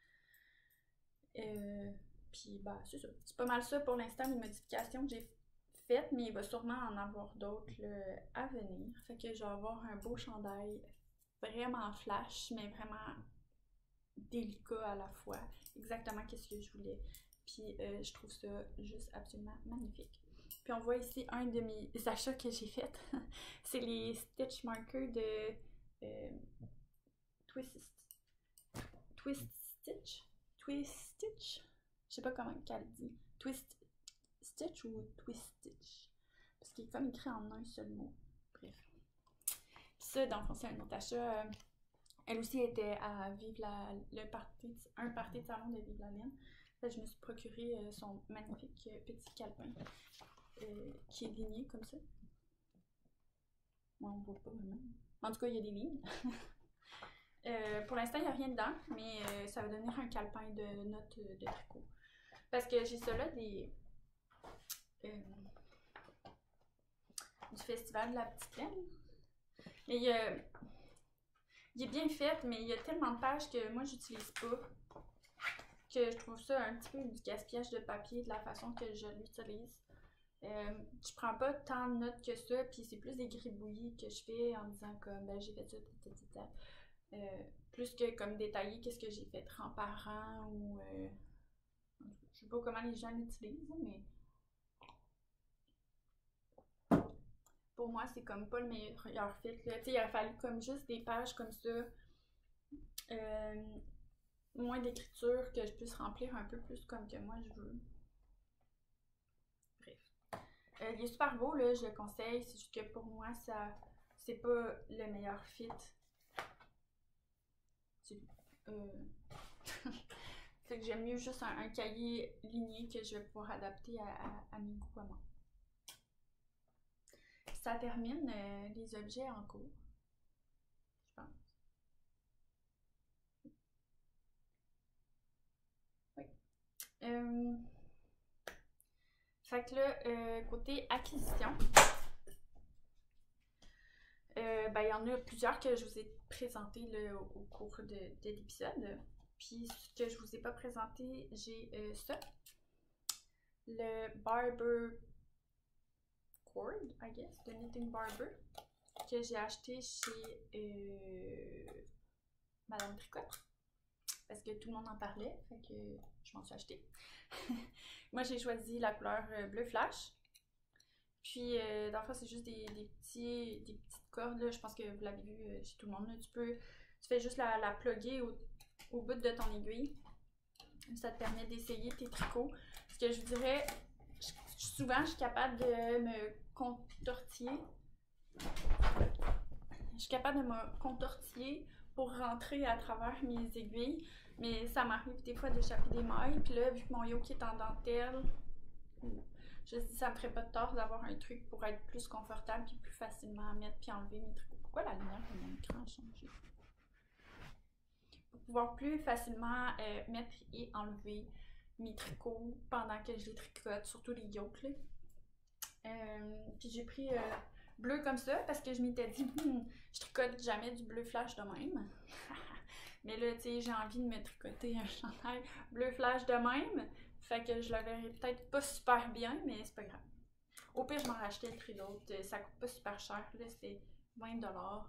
Euh, Puis, bah, c'est ça. C'est pas mal ça pour l'instant, les modifications que j'ai faites, mais il va sûrement en avoir d'autres là, à venir. Fait que je vais avoir un beau chandail vraiment flash, mais vraiment délicat à la fois. Exactement qu'est-ce que je voulais. Puis, euh, je trouve ça juste absolument magnifique. Puis, on voit ici un de mes achats que j'ai fait. C'est les Stitch Markers de euh, Twist, Twist Stitch. Twist Stitch? Je sais pas comment qu'elle dit. Twist Stitch ou Twist Stitch? Parce qu'il est comme écrit en un seul mot. Bref. Puis ça, dans le fond, c'est un autre achat. Euh, elle aussi était à Vive la, le party, un party de salon de Vive la Laine. Fait que je me suis procuré euh, son magnifique euh, petit calepin euh, qui est ligné comme ça. Moi, on voit pas vraiment. En tout cas, il y a des lignes. euh, pour l'instant, il n'y a rien dedans, mais euh, ça va devenir un calepin de notes de tricot. Parce que j'ai ça là des. Euh, du festival de la petite laine. Mais il, euh, il est bien fait, mais il y a tellement de pages que moi j'utilise pas que je trouve ça un petit peu du gaspillage de papier de la façon que je l'utilise. Euh, je prends pas tant de notes que ça, puis c'est plus des gribouillis que je fais en disant comme ben j'ai fait ça, ta, ta, ta, ta. Euh, plus que comme détailler qu'est-ce que j'ai fait rang par rang ou euh, je sais pas comment les gens l'utilisent, mais pour moi c'est comme pas le meilleur fit là. Il aurait fallu comme juste des pages comme ça, euh, moins d'écriture, que je puisse remplir un peu plus comme que moi je veux. Bref. Euh, il est super beau, là, je le conseille, c'est juste que pour moi, ça c'est pas le meilleur fit. Euh... fait que j'aime mieux juste un, un cahier ligné que je vais pouvoir adapter à, à, à mes goûts à moi. Ça termine euh, les objets en cours, je pense. Oui. Euh... Fait que là, euh, côté acquisition, euh, ben, il y en a plusieurs que je vous ai présentés là, au, au cours de, de l'épisode. Puis ce que je vous ai pas présenté, j'ai euh, ça. Le Barber Cord, I guess, de Knitting Barber, que j'ai acheté chez euh, Madame Tricotte. Parce que tout le monde en parlait, fait que je m'en suis acheté. Moi, j'ai choisi la couleur bleu flash. Puis, euh, dans le fond, c'est juste des, des, petits, des petites cordes, là. Je pense que vous l'avez vu euh, chez tout le monde, là. Tu peux, tu fais juste la, la plugger au, au bout de ton aiguille. Ça te permet d'essayer tes tricots. Ce que je vous dirais, je, souvent, je suis capable de me contortiller. Je suis capable de me contortiller pour rentrer à travers mes aiguilles. Mais ça m'arrive des fois d'échapper des mailles. Puis là, vu que mon yoke est en dentelle, je me dis ça me ferait pas de tort d'avoir un truc pour être plus confortable puis plus facilement à mettre puis enlever mes tricots. Pourquoi la lumière de mon écran a changé? Pour pouvoir plus facilement euh, mettre et enlever mes tricots pendant que je les tricote, surtout les yokes. Là. Euh, puis j'ai pris euh, bleu comme ça parce que je m'étais dit, hm, je tricote jamais du bleu flash de même. Mais là, tu sais, j'ai envie de me tricoter un chandail bleu flash de même. Fait que je le verrai peut-être pas super bien, mais c'est pas grave. Au pire, je m'en rachetais le prix d'autre. Ça coûte pas super cher. Là, c'était vingt dollars.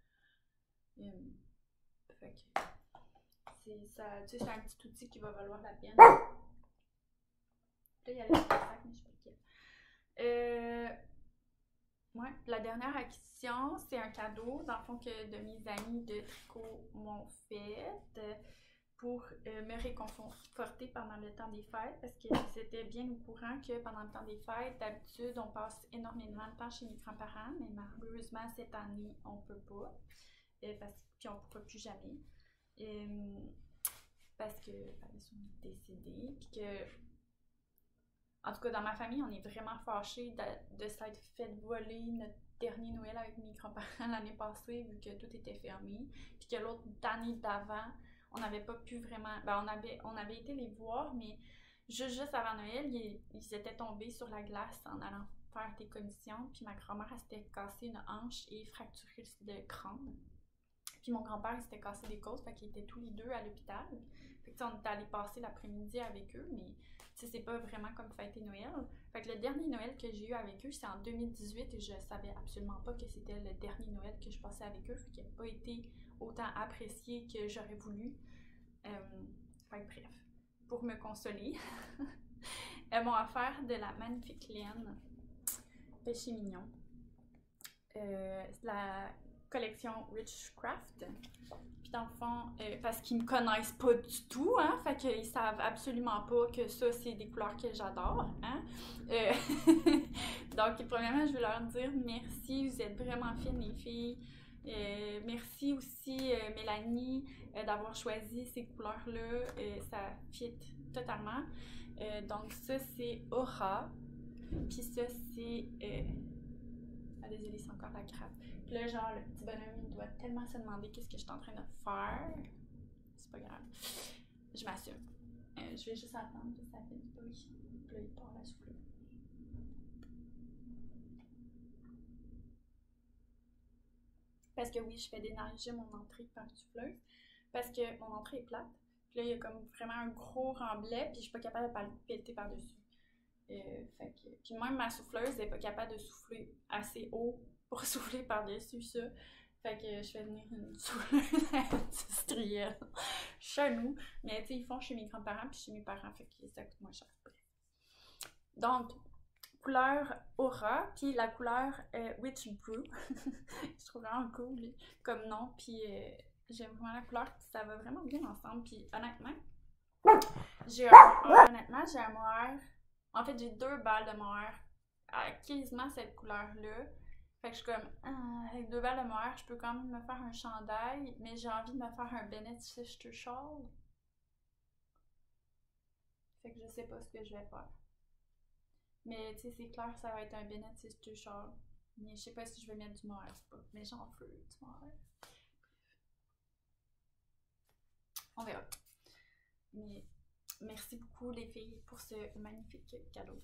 Hum, fait que c'est ça, tu sais, c'est un petit outil qui va valoir la peine. Là, il y a le sac, mais je sais pas lequel. Euh, ouais, la dernière acquisition, c'est un cadeau, dans le fond, que de mes amis de tricot m'ont fait pour euh, me réconforter pendant le temps des fêtes, parce que c'était bien au courant que pendant le temps des fêtes, d'habitude, on passe énormément de temps chez mes grands-parents, mais malheureusement, cette année, on peut pas, euh, parce, puis on ne pourra plus jamais, euh, parce que ben, ils sont décédés, puis que, en tout cas, dans ma famille, on est vraiment fâchés de, de s'être fait voler notre dernier Noël avec mes grands-parents l'année passée, vu que tout était fermé, puis que l'autre année d'avant, on n'avait pas pu vraiment... Ben, on avait, on avait été les voir, mais juste, juste avant Noël, ils, ils étaient tombés sur la glace en allant faire des commissions. Puis ma grand-mère, elle s'était cassé une hanche et fracturé le crâne. Puis mon grand-père, il s'était cassé des côtes, fait qu'ils étaient tous les deux à l'hôpital. Fait que, on était allés passer l'après-midi avec eux, mais c'est pas vraiment comme fêter Noël. Fait que le dernier Noël que j'ai eu avec eux, c'est en deux mille dix-huit et je savais absolument pas que c'était le dernier Noël que je passais avec eux. Fait qu'il n'a pas été autant apprécié que j'aurais voulu. Euh, fait que bref, pour me consoler, elles m'ont offert de la magnifique laine Péché Mignon. Euh, la collection Richcraft. Puis dans le fond, euh, parce qu'ils me connaissent pas du tout, hein, fait qu'ils savent absolument pas que ça, c'est des couleurs que j'adore, hein. Euh, donc, premièrement, je veux leur dire merci, vous êtes vraiment fines, les filles. Euh, merci aussi, euh, Mélanie, euh, d'avoir choisi ces couleurs-là. Euh, ça fit totalement. Euh, donc, ça, c'est Aura. Puis ça, c'est... Euh... Ah, désolée, c'est encore la crape. Puis là, genre, le petit bonhomme, il doit tellement se demander qu'est-ce que je suis en train de faire. C'est pas grave. Je m'assume. Euh, je vais juste attendre que ça fait du bruit. Puis là, il part la souffleuse. Parce que oui, je fais déneiger mon entrée par souffleuse. Parce que mon entrée est plate. Puis là, il y a comme vraiment un gros remblai. Puis je suis pas capable de le péter par-dessus. Euh, fait que, puis même ma souffleuse n'est pas capable de souffler assez haut pour souffler par-dessus ça. Fait que je fais venir une souffleuse industrielle chez nous. Mais tu sais, ils font chez mes grands-parents puis chez mes parents, fait que ça coûte moins cher. Donc, couleur Aura, puis la couleur euh, Witch Brew. Je trouve vraiment cool comme nom, puis euh, j'aime vraiment la couleur, puis ça va vraiment bien ensemble. Puis honnêtement, j'ai un, honnêtement, j'ai un mohair. En fait, j'ai deux balles de mohair à quasiment cette couleur-là. Fait que je suis comme, ah, avec deux balles de mohair, je peux quand même me faire un chandail, mais j'ai envie de me faire un Bennett Sister Shawl. Fait que je sais pas ce que je vais faire. Mais tu sais, c'est clair que ça va être un Bennett Sister Shawl. Mais je sais pas si je vais mettre du mohair ou pas. Mais j'en veux du mohair. On verra. Mais merci beaucoup les filles pour ce magnifique cadeau.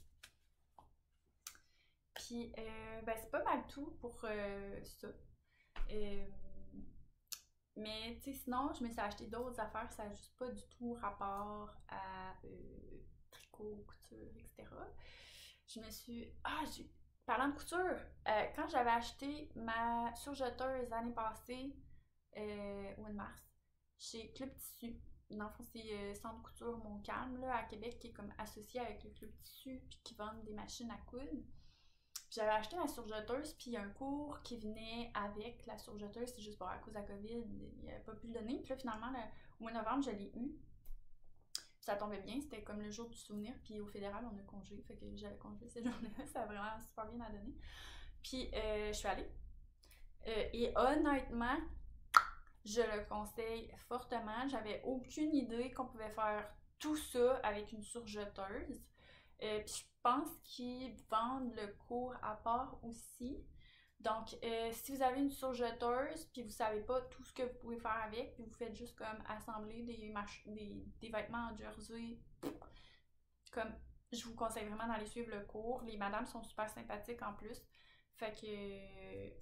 Puis, euh, ben, c'est pas mal tout pour euh, ça. Euh, mais, tu sais, sinon, je me suis acheté d'autres affaires, ça n'a juste pas du tout rapport à euh, tricot, couture, et cetera. Je me suis... Ah, j'ai... Parlant de couture, euh, quand j'avais acheté ma surjeteuse l'année passée, euh, au mois de mars, chez Club Tissu, dans le fond, c'est euh, Centre Couture Montcalm, là, à Québec, qui est comme associé avec le Club Tissu, puis qui vendent des machines à coudre. j'avais acheté ma surjeteuse, puis il y a un cours qui venait avec la surjeteuse, c'est juste pour à cause de la COVID, il n'y avait pas pu le donner. Puis là, finalement, le, au mois de novembre, je l'ai eu. Puis ça tombait bien, c'était comme le jour du souvenir, puis au fédéral, on a congé, fait que j'avais congé cette journée-là, ça a vraiment super bien à donner. Puis euh, je suis allée, euh, et honnêtement, je le conseille fortement. J'avais aucune idée qu'on pouvait faire tout ça avec une surjeteuse. Euh, puis je pense qu'ils vendent le cours à part aussi. Donc, euh, si vous avez une surjeteuse, puis vous savez pas tout ce que vous pouvez faire avec, puis vous faites juste comme assembler des, des, des vêtements en jersey, comme je vous conseille vraiment d'aller suivre le cours. Les madames sont super sympathiques en plus. Fait que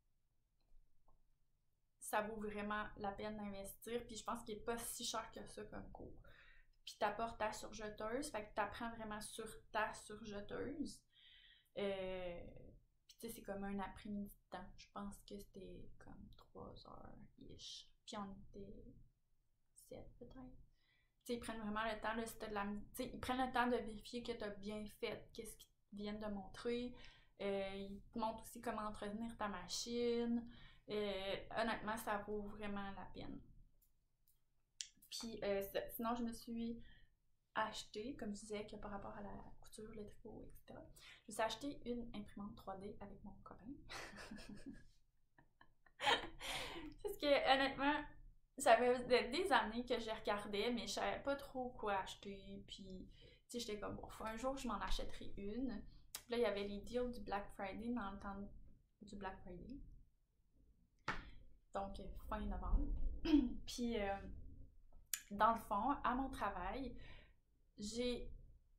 ça vaut vraiment la peine d'investir. Puis je pense qu'il n'est pas si cher que ça comme cours. Puis t'apportes ta surjeteuse, fait que t'apprends vraiment sur ta surjeteuse. Euh, puis tu sais, c'est comme un après-midi de temps. Je pense que c'était comme trois heures-ish. Puis on était sept peut-être. Tu sais, ils prennent vraiment le temps, là, si t'as de la... Tu sais, ils prennent le temps de vérifier que t'as bien fait, qu'est-ce qu'ils viennent de montrer. Euh, ils te montrent aussi comment entretenir ta machine. Euh, honnêtement, ça vaut vraiment la peine. Puis euh, sinon, je me suis acheté, comme je disais, que par rapport à la couture, le tricot, et cetera. Je me suis acheté une imprimante trois D avec mon copain. Parce que honnêtement, ça fait des années que je regardais, mais je savais pas trop quoi acheter. Puis, tu sais, j'étais comme, bon, un jour, je m'en achèterai une. Puis là, il y avait les deals du Black Friday dans le temps du Black Friday. Donc, fin novembre. Puis, euh, dans le fond, à mon travail, j'ai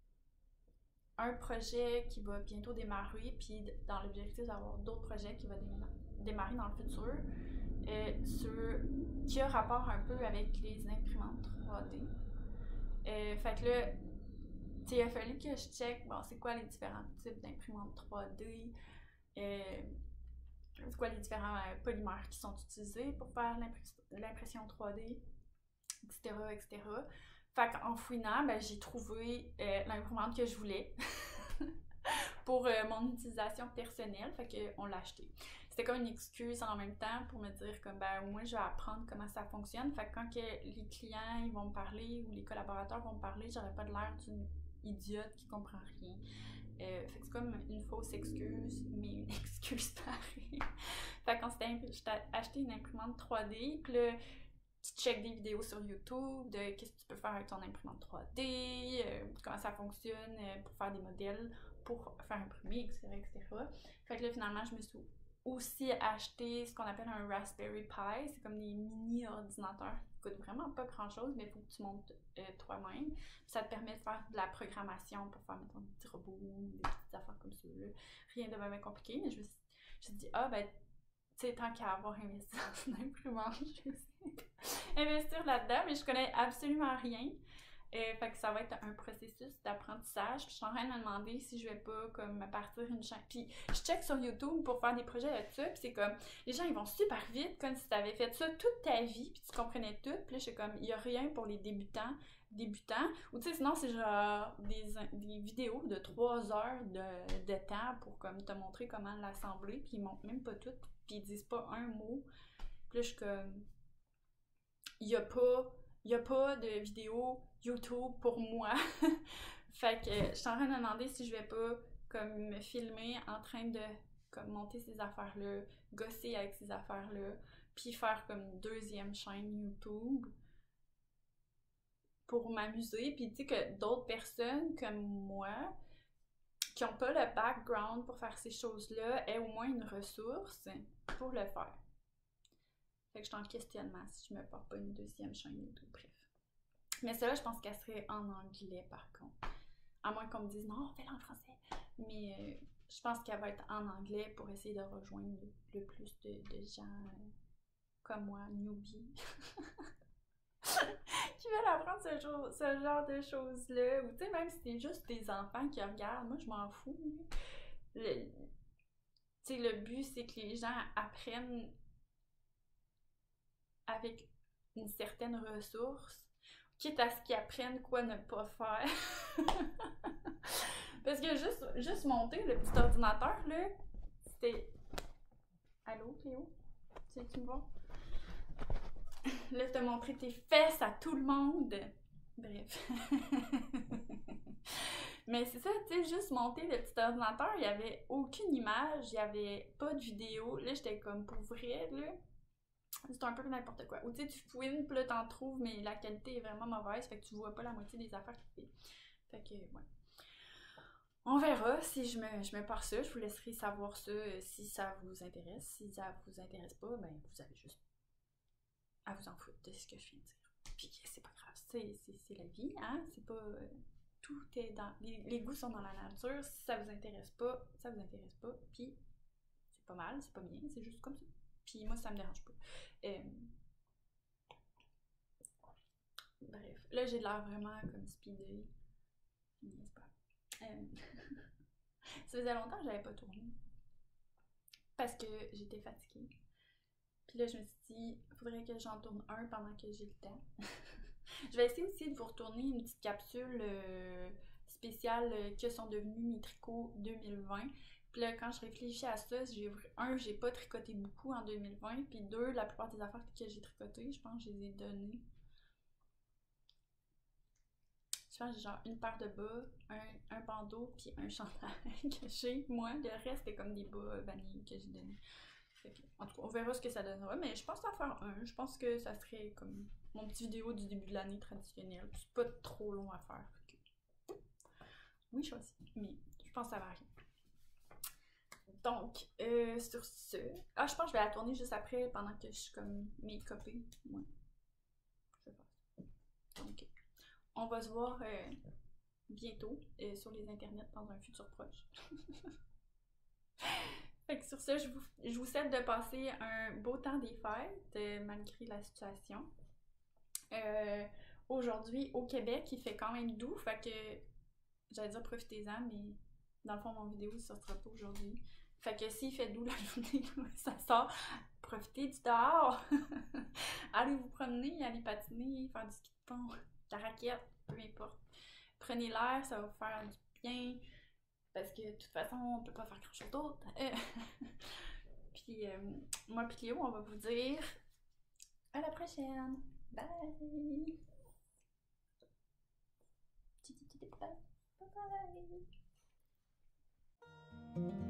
un projet qui va bientôt démarrer, puis dans l'objectif d'avoir d'autres projets qui vont démarrer dans le futur, euh, sur, qui a rapport un peu avec les imprimantes trois D. Euh, fait que là, tu sais, il a fallu que je check, bon, c'est quoi les différents types d'imprimantes trois D, euh, c'est quoi les différents euh, polymères qui sont utilisés pour faire l'impression trois D, et cetera, et cetera. Fait qu'en fouinant, ben, j'ai trouvé euh, l'imprimante que je voulais pour euh, mon utilisation personnelle, fait qu'on l'a acheté. C'était comme une excuse en même temps pour me dire comme ben moi je vais apprendre comment ça fonctionne, fait que quand que les clients ils vont me parler ou les collaborateurs vont me parler, j'aurais pas de l'air d'une idiote qui comprend rien. Euh, fait que c'est comme une fausse excuse, mais une excuse pareille. Fait qu'on s'était acheté une imprimante trois D, puis là, tu checkes des vidéos sur YouTube de qu'est-ce que tu peux faire avec ton imprimante trois D, euh, comment ça fonctionne euh, pour faire des modèles, pour faire imprimer, et cetera, et cetera. Fait que là, finalement, je me suis aussi acheté ce qu'on appelle un Raspberry Pi. C'est comme des mini-ordinateurs qui coûtent vraiment pas grand-chose, mais il faut que tu montes euh, toi-même. Ça te permet de faire de la programmation pour faire, mettons, des petits robots, des petites affaires comme ça. Là. Rien de vraiment compliqué, mais je me suis, je me suis dit, ah, ben, tu sais, tant qu'à avoir investi dans une imprimante, je vais essayer d'investir là-dedans, mais je connais absolument rien. Euh, fait que ça va être un processus d'apprentissage. Puis je suis en train de me demander si je vais pas comme partir une chaîne. Puis je check sur YouTube pour faire des projets là-dessus. Puis c'est comme, les gens ils vont super vite, comme si tu avais fait ça toute ta vie, puis tu comprenais tout. Puis là, je suis comme, il y a rien pour les débutants. débutants. Ou tu sais, sinon c'est genre des, des vidéos de trois heures de, de temps pour comme te montrer comment l'assembler. Puis ils montrent même pas tout. Puis ils disent pas un mot. Puis là, je suis comme, il y a pas. Il n'y a pas de vidéo YouTube pour moi. Fait que je suis en train de me demander si je vais pas comme me filmer en train de comme monter ces affaires-là, gosser avec ces affaires-là, puis faire comme une deuxième chaîne YouTube pour m'amuser. Puis tu sais que d'autres personnes comme moi qui n'ont pas le background pour faire ces choses-là aient au moins une ressource pour le faire. Fait que je suis en questionnement si je me porte pas une deuxième chaîne YouTube, bref. Mais celle-là, je pense qu'elle serait en anglais, par contre. À moins qu'on me dise, non, fais-la en français. Mais euh, je pense qu'elle va être en anglais pour essayer de rejoindre le, le plus de, de gens euh, comme moi, newbies, qui veulent apprendre ce, jour, ce genre de choses-là. Ou tu sais, même si c'est juste des enfants qui regardent, moi, je m'en fous. Le, tu sais, le but, c'est que les gens apprennent avec une certaine ressource, quitte à ce qu'ils apprennent quoi ne pas faire. Parce que juste, juste monter le petit ordinateur, là, c'était... Allô, Cléo? Tu sais, tu me vois? Là, te montrer tes fesses à tout le monde. Bref. Mais c'est ça, tu sais, juste monter le petit ordinateur, il y avait aucune image, il y avait pas de vidéo. Là, j'étais comme pour vrai, là. C'est un peu n'importe quoi. Ou tu sais, tu fouines, puis là, t'en trouves, mais la qualité est vraiment mauvaise, fait que tu vois pas la moitié des affaires qu'il fait. Fait que, ouais. On verra si je me, je me pars ça. Je vous laisserai savoir ça euh, si ça vous intéresse. Si ça vous intéresse pas, ben, vous avez juste à vous en foutre de ce que je viens de dire. Puis c'est pas grave, c'est la vie, hein? C'est pas... Euh, tout est dans... Les, les goûts sont dans la nature. Si ça vous intéresse pas, ça vous intéresse pas. Puis c'est pas mal, c'est pas bien, c'est juste comme ça. Puis moi, ça me dérange pas. Euh... Bref, là, j'ai l'air vraiment comme speedée. N'est-ce pas? Euh... ça faisait longtemps que j'avais pas tourné. Parce que j'étais fatiguée. Puis là, je me suis dit, il faudrait que j'en tourne un pendant que j'ai le temps. Je vais essayer aussi de vous retourner une petite capsule euh, spéciale euh, que sont devenus mes tricots deux mille vingt. Puis là, quand je réfléchis à ça, j'ai un, j'ai pas tricoté beaucoup en deux mille vingt. Puis deux, la plupart des affaires que j'ai tricotées, je pense que je les ai données. Je pense que j'ai genre une paire de bas, un, un bandeau, puis un chandail que j'ai. Moi, le reste, c'est comme des bas vanille que j'ai donnés. En tout cas, on verra ce que ça donnera, mais je pense en faire un. Je pense que ça serait comme mon petit vidéo du début de l'année traditionnelle. C'est pas trop long à faire. Que... Oui, choisi, mais je pense que ça va rien. Donc, euh, sur ce... Ah, je pense que je vais la tourner juste après, pendant que je suis comme make-upée. Ouais. Je vais faire ça. Donc, on va se voir euh, bientôt euh, sur les internets dans un futur proche. Fait que sur ça, je vous, je vous souhaite de passer un beau temps des fêtes, euh, malgré la situation. Euh, Aujourd'hui, au Québec, il fait quand même doux, fait que j'allais dire profitez-en, mais dans le fond, mon vidéo ne sortira pas aujourd'hui. Fait que s'il fait doux la journée, ça sort, profitez du dehors! Allez vous promener, allez patiner, faire du ski de fond, de la raquette, peu importe. Prenez l'air, ça va vous faire du bien. Parce que de toute façon, on peut pas faire grand chose d'autre. Puis euh, moi puis Cléo, on va vous dire à la prochaine. Bye! Bye bye!